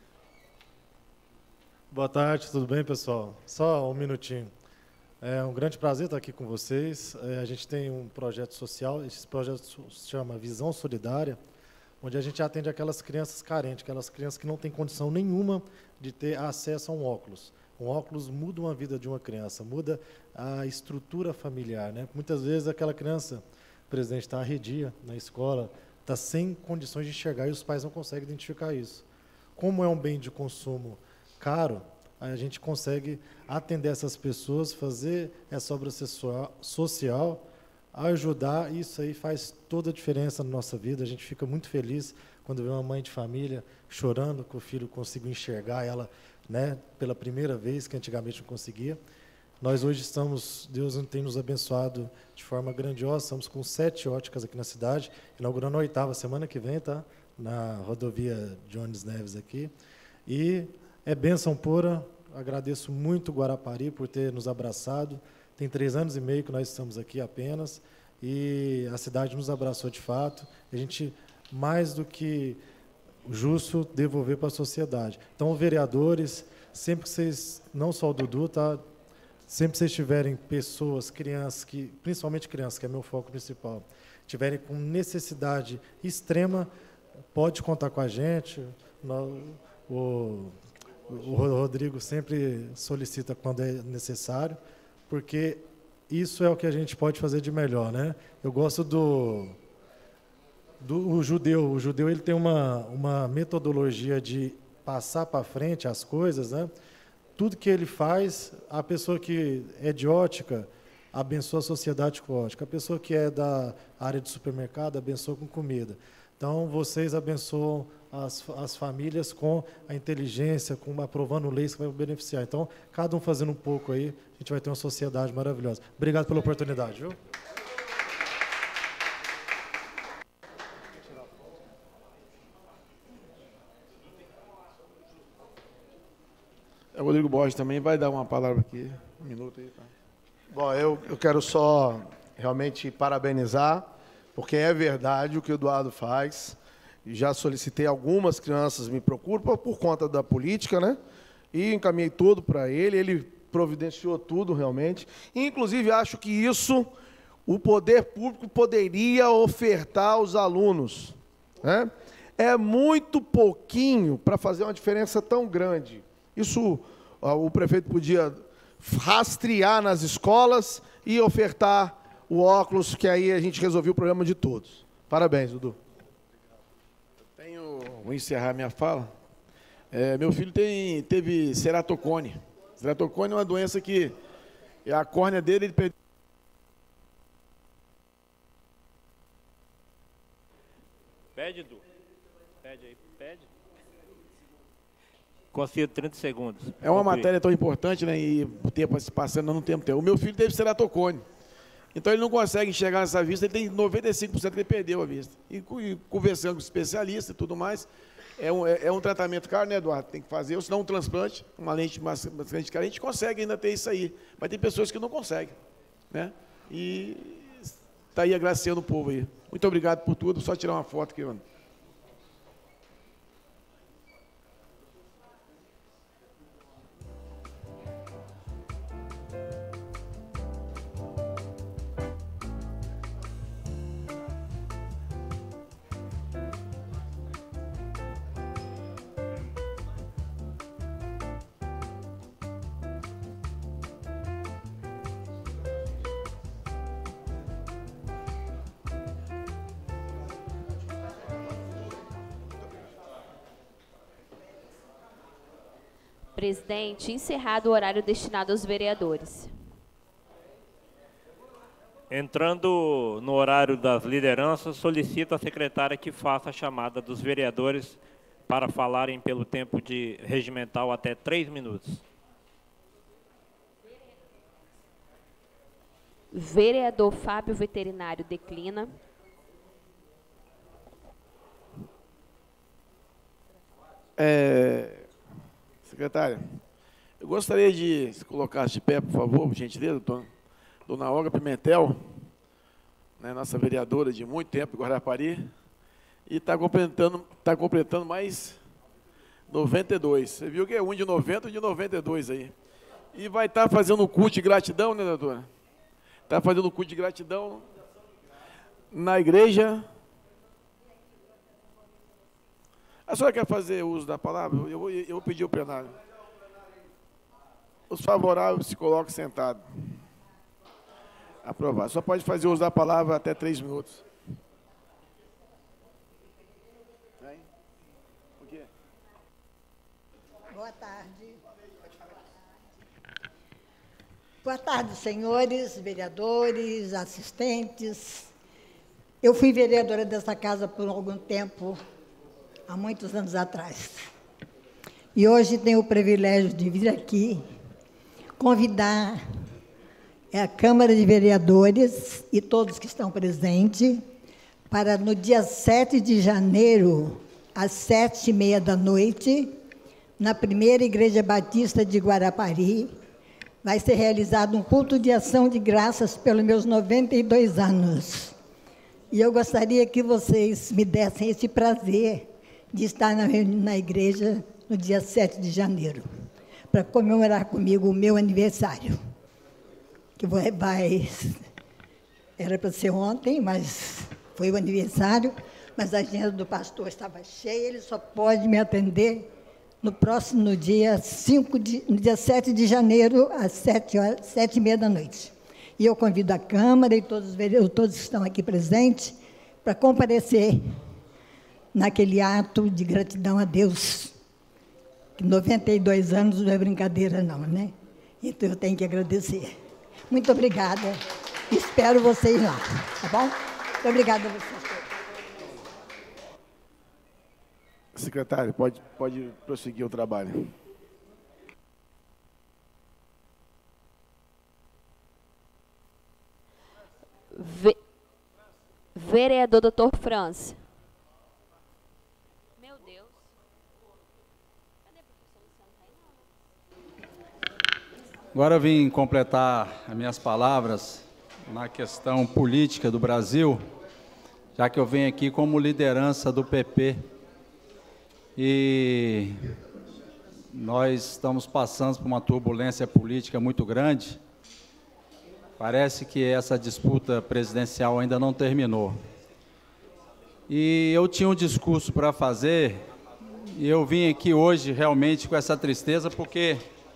Boa tarde, tudo bem, pessoal? Só um minutinho. É um grande prazer estar aqui com vocês. É, a gente tem um projeto social, esse projeto se chama Visão Solidária, onde a gente atende aquelas crianças carentes, aquelas crianças que não têm condição nenhuma de ter acesso a um óculos. Um óculos muda uma vida de uma criança, muda a estrutura familiar, né? Muitas vezes aquela criança, o presidente está arredia na escola, está sem condições de enxergar e os pais não conseguem identificar isso. Como é um bem de consumo caro, a gente consegue atender essas pessoas, fazer essa obra social, ajudar, isso aí faz toda a diferença na nossa vida. A gente fica muito feliz quando vê uma mãe de família chorando que o filho conseguiu enxergar ela, né, pela primeira vez, que antigamente não conseguia. Nós hoje estamos, Deus tem nos abençoado de forma grandiosa, estamos com sete óticas aqui na cidade, inaugurando a oitava semana que vem, tá? Na rodovia Jones Neves aqui. E é bênção pura, agradeço muito o Guarapari por ter nos abraçado. Tem três anos e meio que nós estamos aqui apenas, e a cidade nos abraçou de fato. A gente, mais do que justo, devolver para a sociedade. Então, vereadores, sempre que vocês, não só o Dudu, tá? Sempre que vocês tiverem pessoas, crianças, que, principalmente crianças, que é meu foco principal, tiverem com necessidade extrema, pode contar com a gente. O, o Rodrigo sempre solicita quando é necessário, porque isso é o que a gente pode fazer de melhor, né? Eu gosto do, do o judeu. O judeu ele tem uma, uma metodologia de passar para frente as coisas, né? Tudo que ele faz, a pessoa que é de ótica abençoa a sociedade com ótica. A pessoa que é da área de supermercado abençoa com comida. Então, vocês abençoam as, as famílias com a inteligência, com aprovando leis que vai beneficiar. Então, cada um fazendo um pouco aí, a gente vai ter uma sociedade maravilhosa. Obrigado pela oportunidade, viu? O Rodrigo Borges também vai dar uma palavra aqui. Um minuto aí. Tá? Bom, eu, eu quero só realmente parabenizar, porque é verdade o que o Eduardo faz. Já solicitei, algumas crianças me procuram por, por conta da política, né? E encaminhei tudo para ele, ele providenciou tudo realmente. Inclusive, acho que isso o poder público poderia ofertar aos alunos, né? É muito pouquinho para fazer uma diferença tão grande. Isso o prefeito podia rastrear nas escolas e ofertar o óculos, que aí a gente resolveu o problema de todos. Parabéns, Dudu. Tenho, vou encerrar minha fala. É, meu filho tem, teve ceratocone. Ceratocone é uma doença que a córnea dele ele perdeu. Pede, Edu. Pede aí, pede. Consigo trinta segundos. É uma Concluir. matéria tão importante, né? E o tempo se passando, nós não temos tempo. O meu filho teve ceratocone. Então ele não consegue enxergar nessa vista, ele tem noventa e cinco por cento que ele perdeu a vista. E, e conversando com especialistas e tudo mais, é um, é, é um tratamento caro, né, Eduardo? Tem que fazer, ou senão um transplante, uma lente bastante cara. A gente consegue ainda ter isso aí, mas tem pessoas que não conseguem, né? E está aí agraciando o povo aí. Muito obrigado por tudo, só tirar uma foto aqui, mano. Presidente, encerrado o horário destinado aos vereadores. Entrando no horário das lideranças, solicito à secretária que faça a chamada dos vereadores para falarem pelo tempo de regimental até três minutos. Vereador Fábio Veterinário declina. É, secretária, eu gostaria de se colocasse de pé, por favor, por gentileza, dona, dona Olga Pimentel, né, nossa vereadora de muito tempo em Guarapari, e está completando, tá completando mais noventa e dois. Você viu que é um de noventa e um de noventa e dois aí. E vai estar tá fazendo um culto de gratidão, né, doutora? Está fazendo um culto de gratidão na igreja. A senhora quer fazer uso da palavra? Eu vou, eu vou pedir ao plenário. Os favoráveis se colocam sentados. Aprovado. Só pode fazer uso da palavra até três minutos. O quê? Boa tarde. Boa tarde, senhores, vereadores, assistentes. Eu fui vereadora dessa casa por algum tempo, há muitos anos atrás. E hoje tenho o privilégio de vir aqui convidar a Câmara de Vereadores e todos que estão presentes para, no dia sete de janeiro, às sete e meia da noite, na primeira Igreja Batista de Guarapari, vai ser realizado um culto de ação de graças pelos meus noventa e dois anos. E eu gostaria que vocês me dessem esse prazer de estar na, na igreja no dia sete de janeiro, para comemorar comigo o meu aniversário, que vai, vai era para ser ontem, mas foi o aniversário, mas a agenda do pastor estava cheia, ele só pode me atender no próximo dia, cinco de, no dia sete de janeiro, às sete horas, sete e meia da noite. E eu convido a Câmara e todos os vereadores, todos que estão aqui presentes, para comparecer naquele ato de gratidão a Deus. Que noventa e dois anos não é brincadeira, não, né? Então eu tenho que agradecer. Muito obrigada. Espero vocês lá, tá bom? Muito obrigada a vocês. Secretário, pode, pode prosseguir o trabalho. Ve Vereador doutor França. Meu Deus. Cadê a professora? Agora eu vim completar as minhas palavras na questão política do Brasil, já que eu venho aqui como liderança do P P. E nós estamos passando por uma turbulência política muito grande. Parece que essa disputa presidencial ainda não terminou. E eu tinha um discurso para fazer, e eu vim aqui hoje realmente com essa tristeza, porque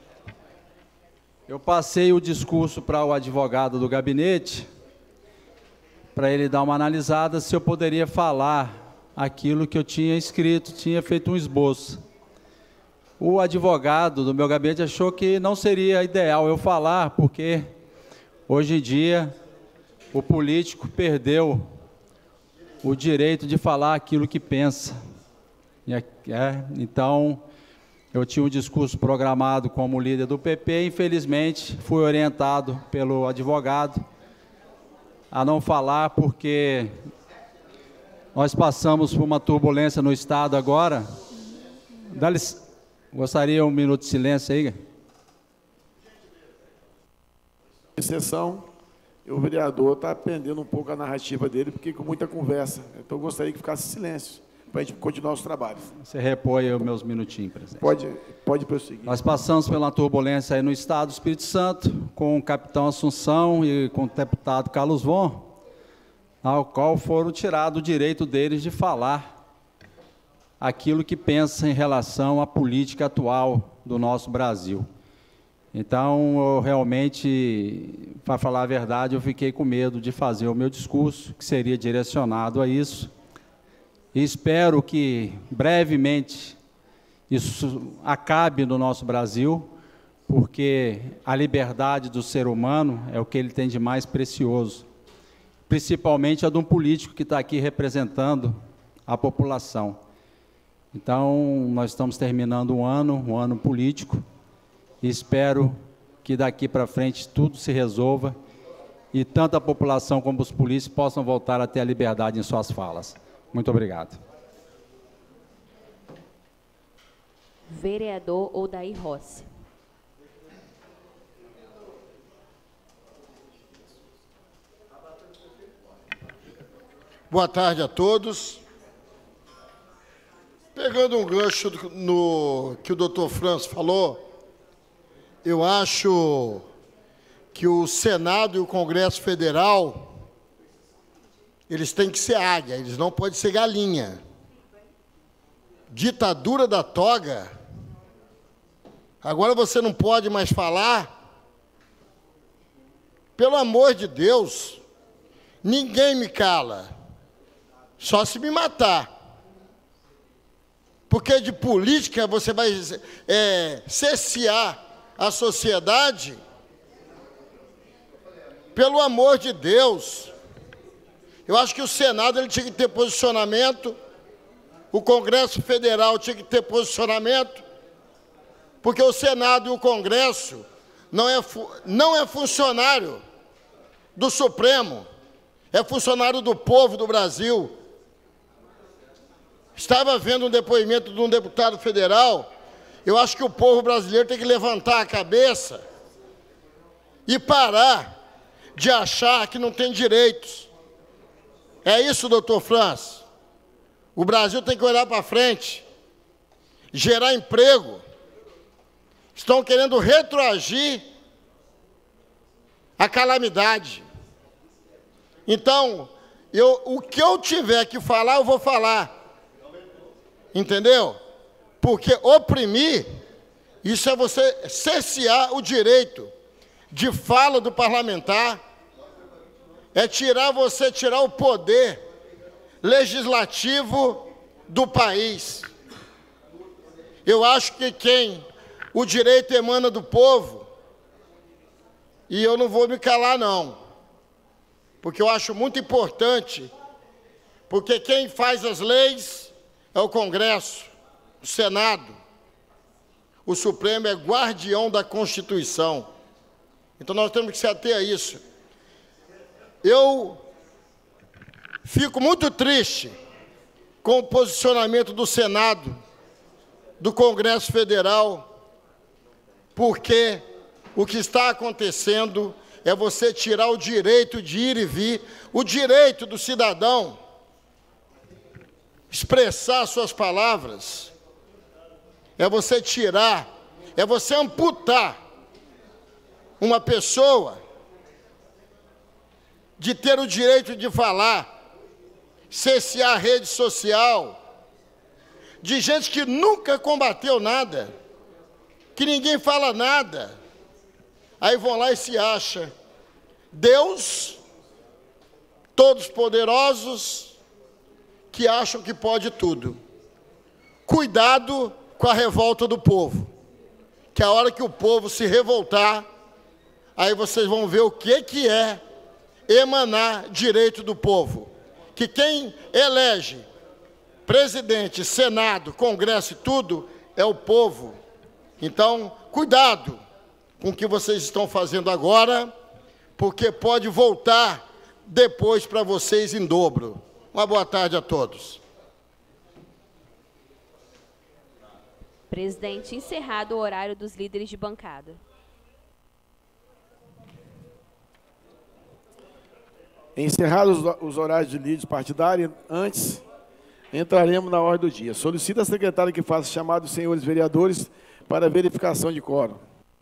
eu passei o discurso para o advogado do gabinete, para ele dar uma analisada se eu poderia falar aquilo que eu tinha escrito, tinha feito um esboço. O advogado do meu gabinete achou que não seria ideal eu falar, porque hoje em dia o político perdeu o direito de falar aquilo que pensa. É, então, eu tinha um discurso programado como líder do P P, infelizmente fui orientado pelo advogado a não falar, porque nós passamos por uma turbulência no Estado agora. Dá lic... Gostaria um minuto de silêncio aí. Em sessão, o vereador está aprendendo um pouco a narrativa dele, porque com muita conversa. Então, eu gostaria que ficasse silêncio, para a gente continuar os trabalhos. Você repõe os meus minutinhos, presidente. Pode, pode prosseguir. Nós passamos pela turbulência aí no Estado do Espírito Santo, com o capitão Assunção e com o deputado Carlos Von, ao qual foram tirados o direito deles de falar aquilo que pensa em relação à política atual do nosso Brasil. Então, eu realmente, para falar a verdade, eu fiquei com medo de fazer o meu discurso, que seria direcionado a isso. E espero que, brevemente, isso acabe no nosso Brasil, porque a liberdade do ser humano é o que ele tem de mais precioso, principalmente a de um político que está aqui representando a população. Então, nós estamos terminando um ano, um ano político, e espero que daqui para frente tudo se resolva e tanto a população como os polícios possam voltar a ter a liberdade em suas falas. Muito obrigado. Vereador Odair Rossi. Boa tarde a todos. Pegando um gancho no que o doutor Franz falou, eu acho que o Senado e o Congresso Federal, eles têm que ser águia, eles não podem ser galinha. Ditadura da toga. Agora você não pode mais falar. Pelo amor de Deus, ninguém me cala. Só se me matar. Porque de política você vai é, cessear a sociedade. Pelo amor de Deus. Eu acho que o Senado ele tinha que ter posicionamento, o Congresso Federal tinha que ter posicionamento, porque o Senado e o Congresso não é, não é funcionário do Supremo, é funcionário do povo do Brasil. Estava vendo um depoimento de um deputado federal, eu acho que o povo brasileiro tem que levantar a cabeça e parar de achar que não tem direitos. É isso, doutor Franz? O Brasil tem que olhar para frente, gerar emprego. Estão querendo retroagir a calamidade. Então, eu, o que eu tiver que falar, eu vou falar. Entendeu? Porque oprimir, isso é você cercear o direito de fala do parlamentar, é tirar você, tirar o poder legislativo do país. Eu acho que quem o direito emana do povo, e eu não vou me calar não, porque eu acho muito importante, porque quem faz as leis é o Congresso, o Senado, o Supremo é guardião da Constituição. Então nós temos que se ater a isso. Eu fico muito triste com o posicionamento do Senado, do Congresso Federal, porque o que está acontecendo é você tirar o direito de ir e vir, o direito do cidadão expressar suas palavras, é você tirar, é você amputar uma pessoa de ter o direito de falar, cessear a rede social, de gente que nunca combateu nada, que ninguém fala nada, aí vão lá e se acha Deus, todos poderosos, que acham que pode tudo. Cuidado com a revolta do povo, que a hora que o povo se revoltar, aí vocês vão ver o que, que é emanar direito do povo. Que quem elege presidente, Senado, Congresso e tudo, é o povo. Então, cuidado com o que vocês estão fazendo agora, porque pode voltar depois para vocês em dobro. Uma boa tarde a todos. Presidente, encerrado o horário dos líderes de bancada. Encerrados os horários de líderes partidários, antes entraremos na ordem do dia. Solicito a secretária que faça chamado dos senhores vereadores para verificação de quórum.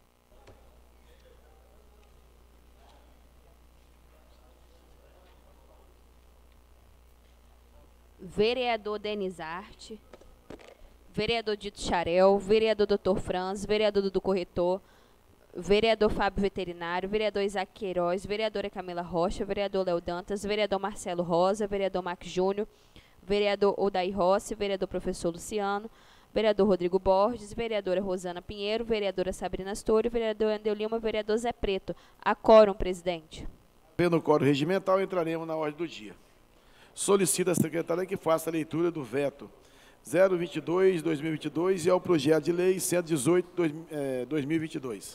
Vereador Denizarte, vereador Dito Xarel, vereador doutor Franz, vereador Dudu Corretor, vereador Fábio Veterinário, vereador Isaac Queiroz, vereadora Camila Rocha, vereador Léo Dantas, vereador Marcelo Rosa, vereador Max Júnior, vereador Odair Rossi, vereador professor Luciano, vereador Rodrigo Borges, vereadora Rosana Pinheiro, vereadora Sabrina Astor, vereador Andeu Lima, vereador Zé Preto. A quórum, presidente. Pelo quórum regimental, entraremos na ordem do dia. Solicito à secretária que faça a leitura do veto zero vinte e dois barra dois mil e vinte e dois e ao projeto de lei cento e dezoito barra dois mil e vinte e dois.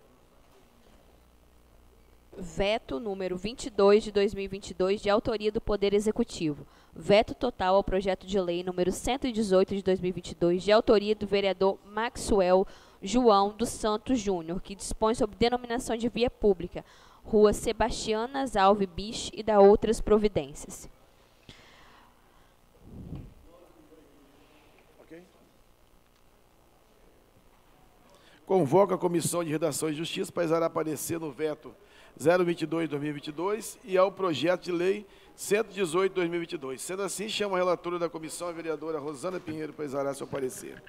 Veto número vinte e dois de dois mil e vinte e dois, de autoria do Poder Executivo. Veto total ao projeto de lei número cento e dezoito de dois mil e vinte e dois, de autoria do vereador Maxwell João dos Santos Júnior, que dispõe sobre denominação de via pública, Rua Sebastianas Alves Bich e da outras providências. Convoca a Comissão de Redação e Justiça para exarar parecer no veto zero vinte e dois barra dois mil e vinte e dois e ao projeto de lei cento e dezoito barra dois mil e vinte e dois. Sendo assim, chamo a relatora da comissão, a vereadora Rosana Pinheiro, para exarar seu parecer.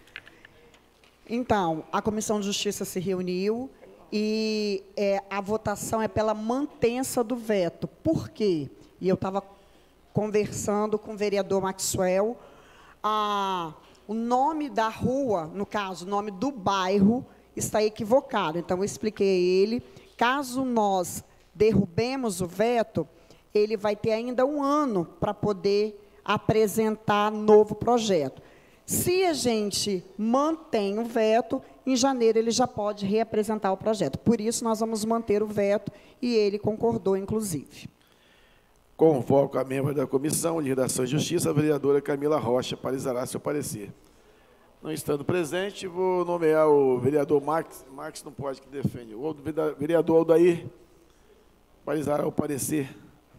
Então, a Comissão de Justiça se reuniu e é, a votação é pela mantença do veto. Por quê? E eu estava conversando com o vereador Maxwell, a... o nome da rua, no caso, o nome do bairro, está equivocado. Então, eu expliquei a ele, caso nós derrubemos o veto, ele vai ter ainda um ano para poder apresentar novo projeto. Se a gente mantém o veto, em janeiro ele já pode reapresentar o projeto. Por isso, nós vamos manter o veto, e ele concordou, inclusive. Convoco a membro da Comissão de Redação e Justiça, a vereadora Camila Rocha, para exarar seu parecer. Não estando presente, vou nomear o vereador Max, Max não pode, que defende, o vereador Aldair, para exarar o parecer.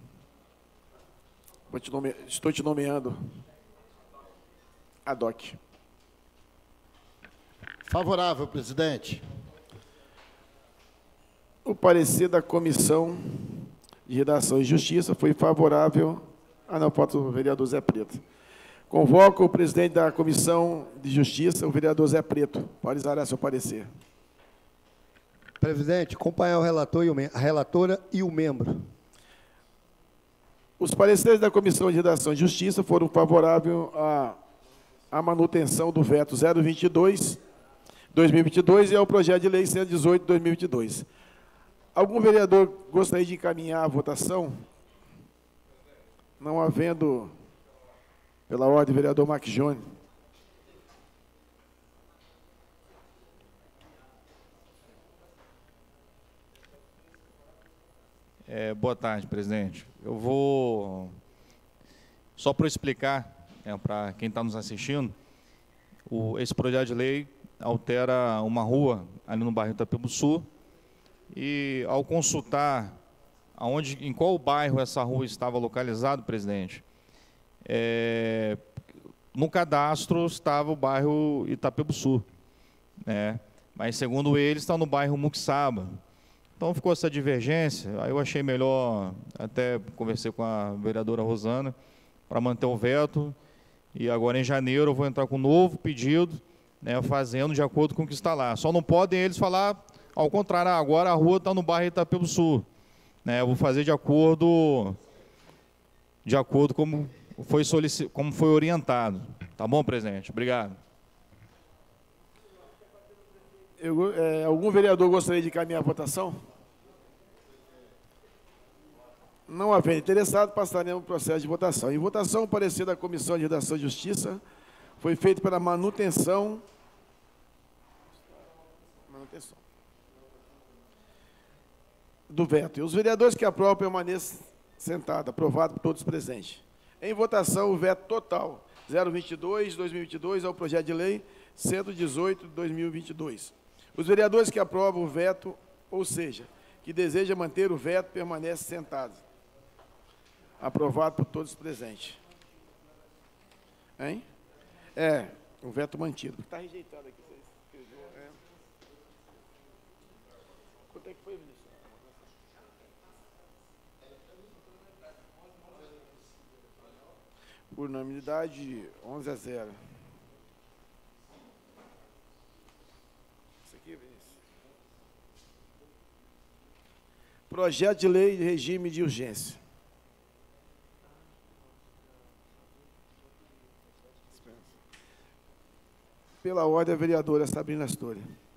Vou te nome... Estou te nomeando. Adoc. Favorável, presidente. O parecer da Comissão de Redação e Justiça foi favorável. Ah, não, falta o vereador Zé Preto. Convoco o presidente da Comissão de Justiça, o vereador Zé Preto, para exarar seu parecer. Presidente, acompanhar o relator e o a relatora e o membro. Os pareceres da Comissão de Redação e Justiça foram favoráveis à, à manutenção do veto zero vinte e dois barra dois mil e vinte e dois e ao projeto de lei cento e dezoito barra dois mil e vinte e dois. Algum vereador gostaria de encaminhar a votação? Não havendo, pela ordem, vereador Max Jone. É, boa tarde, presidente. Eu vou, só para explicar, é, para quem está nos assistindo, o, esse projeto de lei altera uma rua ali no bairro Itapebuçu, e ao consultar aonde, em qual bairro essa rua estava localizada, presidente, é, no cadastro estava o bairro Itapebuçu, né? Mas segundo ele está no bairro Muxaba. Então ficou essa divergência, aí eu achei melhor, até conversei com a vereadora Rosana, para manter o veto, e agora em janeiro eu vou entrar com um novo pedido, né, fazendo de acordo com o que está lá. Só não podem eles falar ao contrário, agora a rua está no bairro Itapebuçu, né? Eu vou fazer de acordo, de acordo como foi, solici como foi orientado. Tá bom, presidente? Obrigado. Eu, é, algum vereador gostaria de encaminhar a votação? Não havendo interessado, passaremos o processo de votação. Em votação, o parecer da Comissão de Redação e Justiça foi feito pela manutenção, manutenção do veto. E os vereadores que aprovam permaneçam sentados, aprovado por todos presentes. Em votação, o veto total, zero vinte e dois barra dois mil e vinte e dois, ao projeto de lei cento e dezoito barra dois mil e vinte e dois. Os vereadores que aprovam o veto, ou seja, que desejam manter o veto, permanecem sentados. Aprovado por todos presentes. Hein? É, o veto mantido. Está rejeitado aqui. Você escreveu, é. Quanto é que foi, ministro? Por unanimidade, onze a zero. Isso aqui, Vinícius. Projeto de lei de regime de urgência. Pela ordem, a vereadora Sabrina Astori.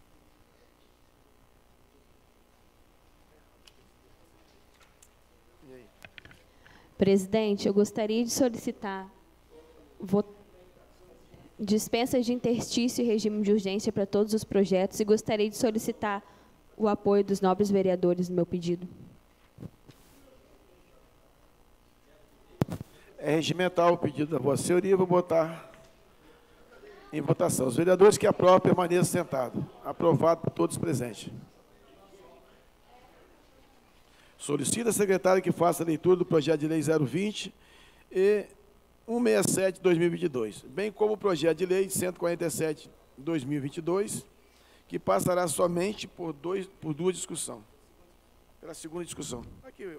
Presidente, eu gostaria de solicitar vo- dispensas de interstício e regime de urgência para todos os projetos e gostaria de solicitar o apoio dos nobres vereadores no meu pedido. É regimental o pedido da Vossa Senhoria, vou botar em votação. Os vereadores que aprovam, permaneçam sentados. Aprovado por todos presentes. Solicita a secretária que faça a leitura do projeto de lei zero vinte e cento e sessenta e sete de dois mil e vinte e dois, bem como o projeto de lei cento e quarenta e sete de dois mil e vinte e dois, que passará somente por, dois, por duas discussões. Pela segunda discussão. Aqui, eu...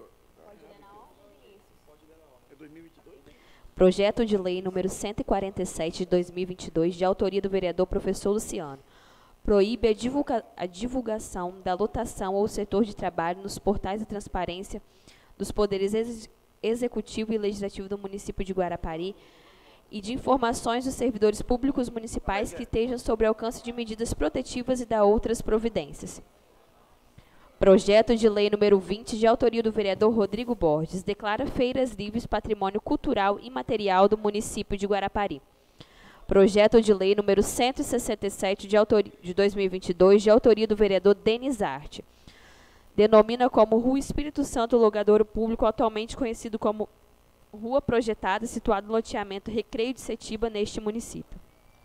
É dois mil e vinte e dois? Projeto de lei número cento e quarenta e sete de dois mil e vinte e dois, de autoria do vereador professor Luciano. Proíbe a, divulga a divulgação da lotação ou setor de trabalho nos portais de transparência dos poderes ex executivo e legislativo do município de Guarapari e de informações dos servidores públicos municipais que estejam sob alcance de medidas protetivas e da outras providências. Projeto de lei número vinte, de autoria do vereador Rodrigo Borges, declara feiras livres patrimônio cultural e material do município de Guarapari. Projeto de lei número cento e sessenta e sete de, autoria, de dois mil e vinte e dois, de autoria do vereador Denis Arte. Denomina como Rua Espírito Santo o logadouro público atualmente conhecido como Rua Projetada, situado no loteamento Recreio de Setiba, neste município.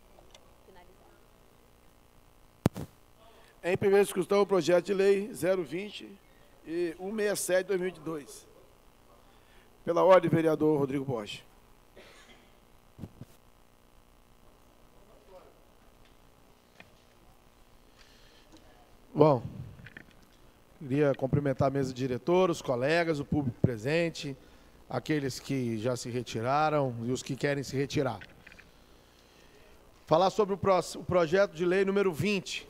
Em primeira discussão, o projeto de lei zero vinte e cento e sessenta e sete de dois mil e vinte e dois. Pela ordem, vereador Rodrigo Borges. Bom, queria cumprimentar a mesa diretora, os colegas, o público presente, aqueles que já se retiraram e os que querem se retirar. Falar sobre o, pro, o projeto de lei número vinte.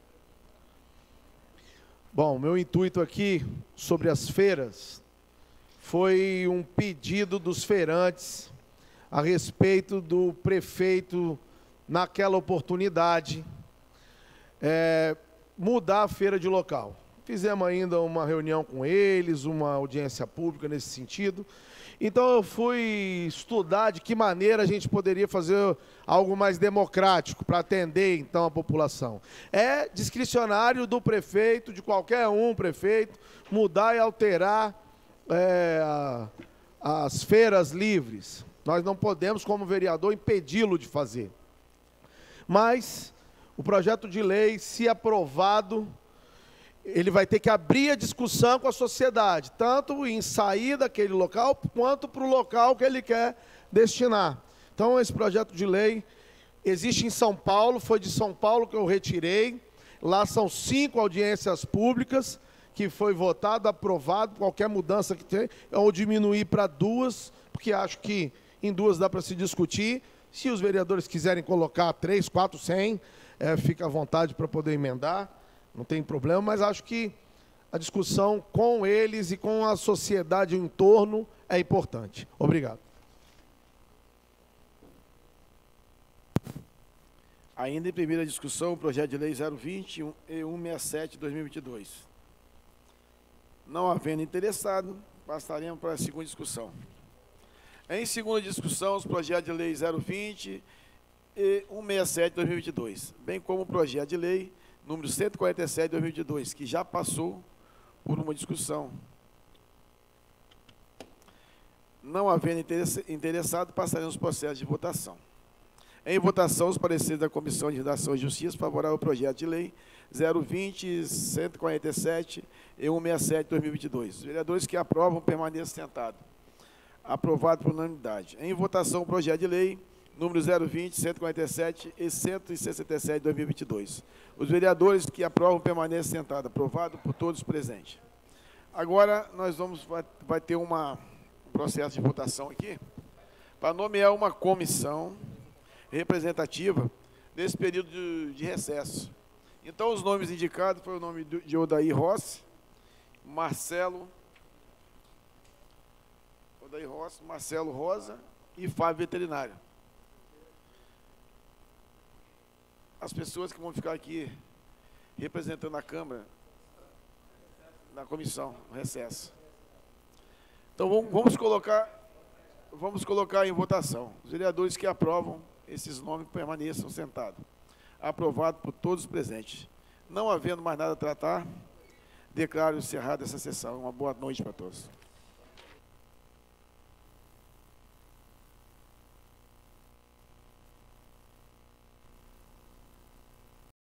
Bom, meu intuito aqui sobre as feiras foi um pedido dos feirantes a respeito do prefeito, naquela oportunidade, é, mudar a feira de local. Fizemos ainda uma reunião com eles, uma audiência pública nesse sentido. Então eu fui estudar de que maneira a gente poderia fazer algo mais democrático para atender então a população. É discricionário do prefeito, de qualquer um prefeito, mudar e alterar é, a, as feiras livres. Nós não podemos, como vereador, impedi-lo de fazer. Mas o projeto de lei, se aprovado, ele vai ter que abrir a discussão com a sociedade, tanto em sair daquele local, quanto para o local que ele quer destinar. Então, esse projeto de lei existe em São Paulo, foi de São Paulo que eu retirei. Lá são cinco audiências públicas, que foi votado, aprovado, qualquer mudança que tem, ou diminuir para duas, porque acho que em duas dá para se discutir. Se os vereadores quiserem colocar três, quatro, cem, é, fica à vontade para poder emendar. Não tem problema, mas acho que a discussão com eles e com a sociedade em torno é importante. Obrigado. Ainda em primeira discussão, o projeto de lei zero vinte e cento e sessenta e sete de dois mil e vinte e dois. Não havendo interessado, passaremos para a segunda discussão. Em segunda discussão, os projetos de lei zero vinte e cento e sessenta e sete de dois mil e vinte e dois, bem como o projeto de lei número cento e quarenta e sete de dois mil e vinte e dois, que já passou por uma discussão. Não havendo interessado, passaremos os processos de votação. Em votação, os pareceres da Comissão de Redação e Justiça favorável ao projeto de lei zero vinte, cento e quarenta e sete e cento e sessenta e sete de dois mil e vinte e dois. Os vereadores que aprovam permaneçam sentados. Aprovado por unanimidade. Em votação, o projeto de lei número zero vinte, cento e quarenta e sete e cento e sessenta e sete de dois mil e vinte e dois. Os vereadores que aprovam permanecem sentados. Aprovado por todos presentes. Agora, nós vamos, vai, vai ter uma, um processo de votação aqui para nomear uma comissão representativa nesse período de, de recesso. Então, os nomes indicados foram o nome de Odair Rossi, Marcelo, Odair Rossi, Marcelo Rosa e Fábio Veterinário. as pessoas que vão ficar aqui representando a Câmara na comissão, no recesso. Então, vamos, vamos, colocar, vamos colocar em votação. Os vereadores que aprovam esses nomes permaneçam sentados. Aprovado por todos os presentes. Não havendo mais nada a tratar, declaro encerrada essa sessão. Uma boa noite para todos.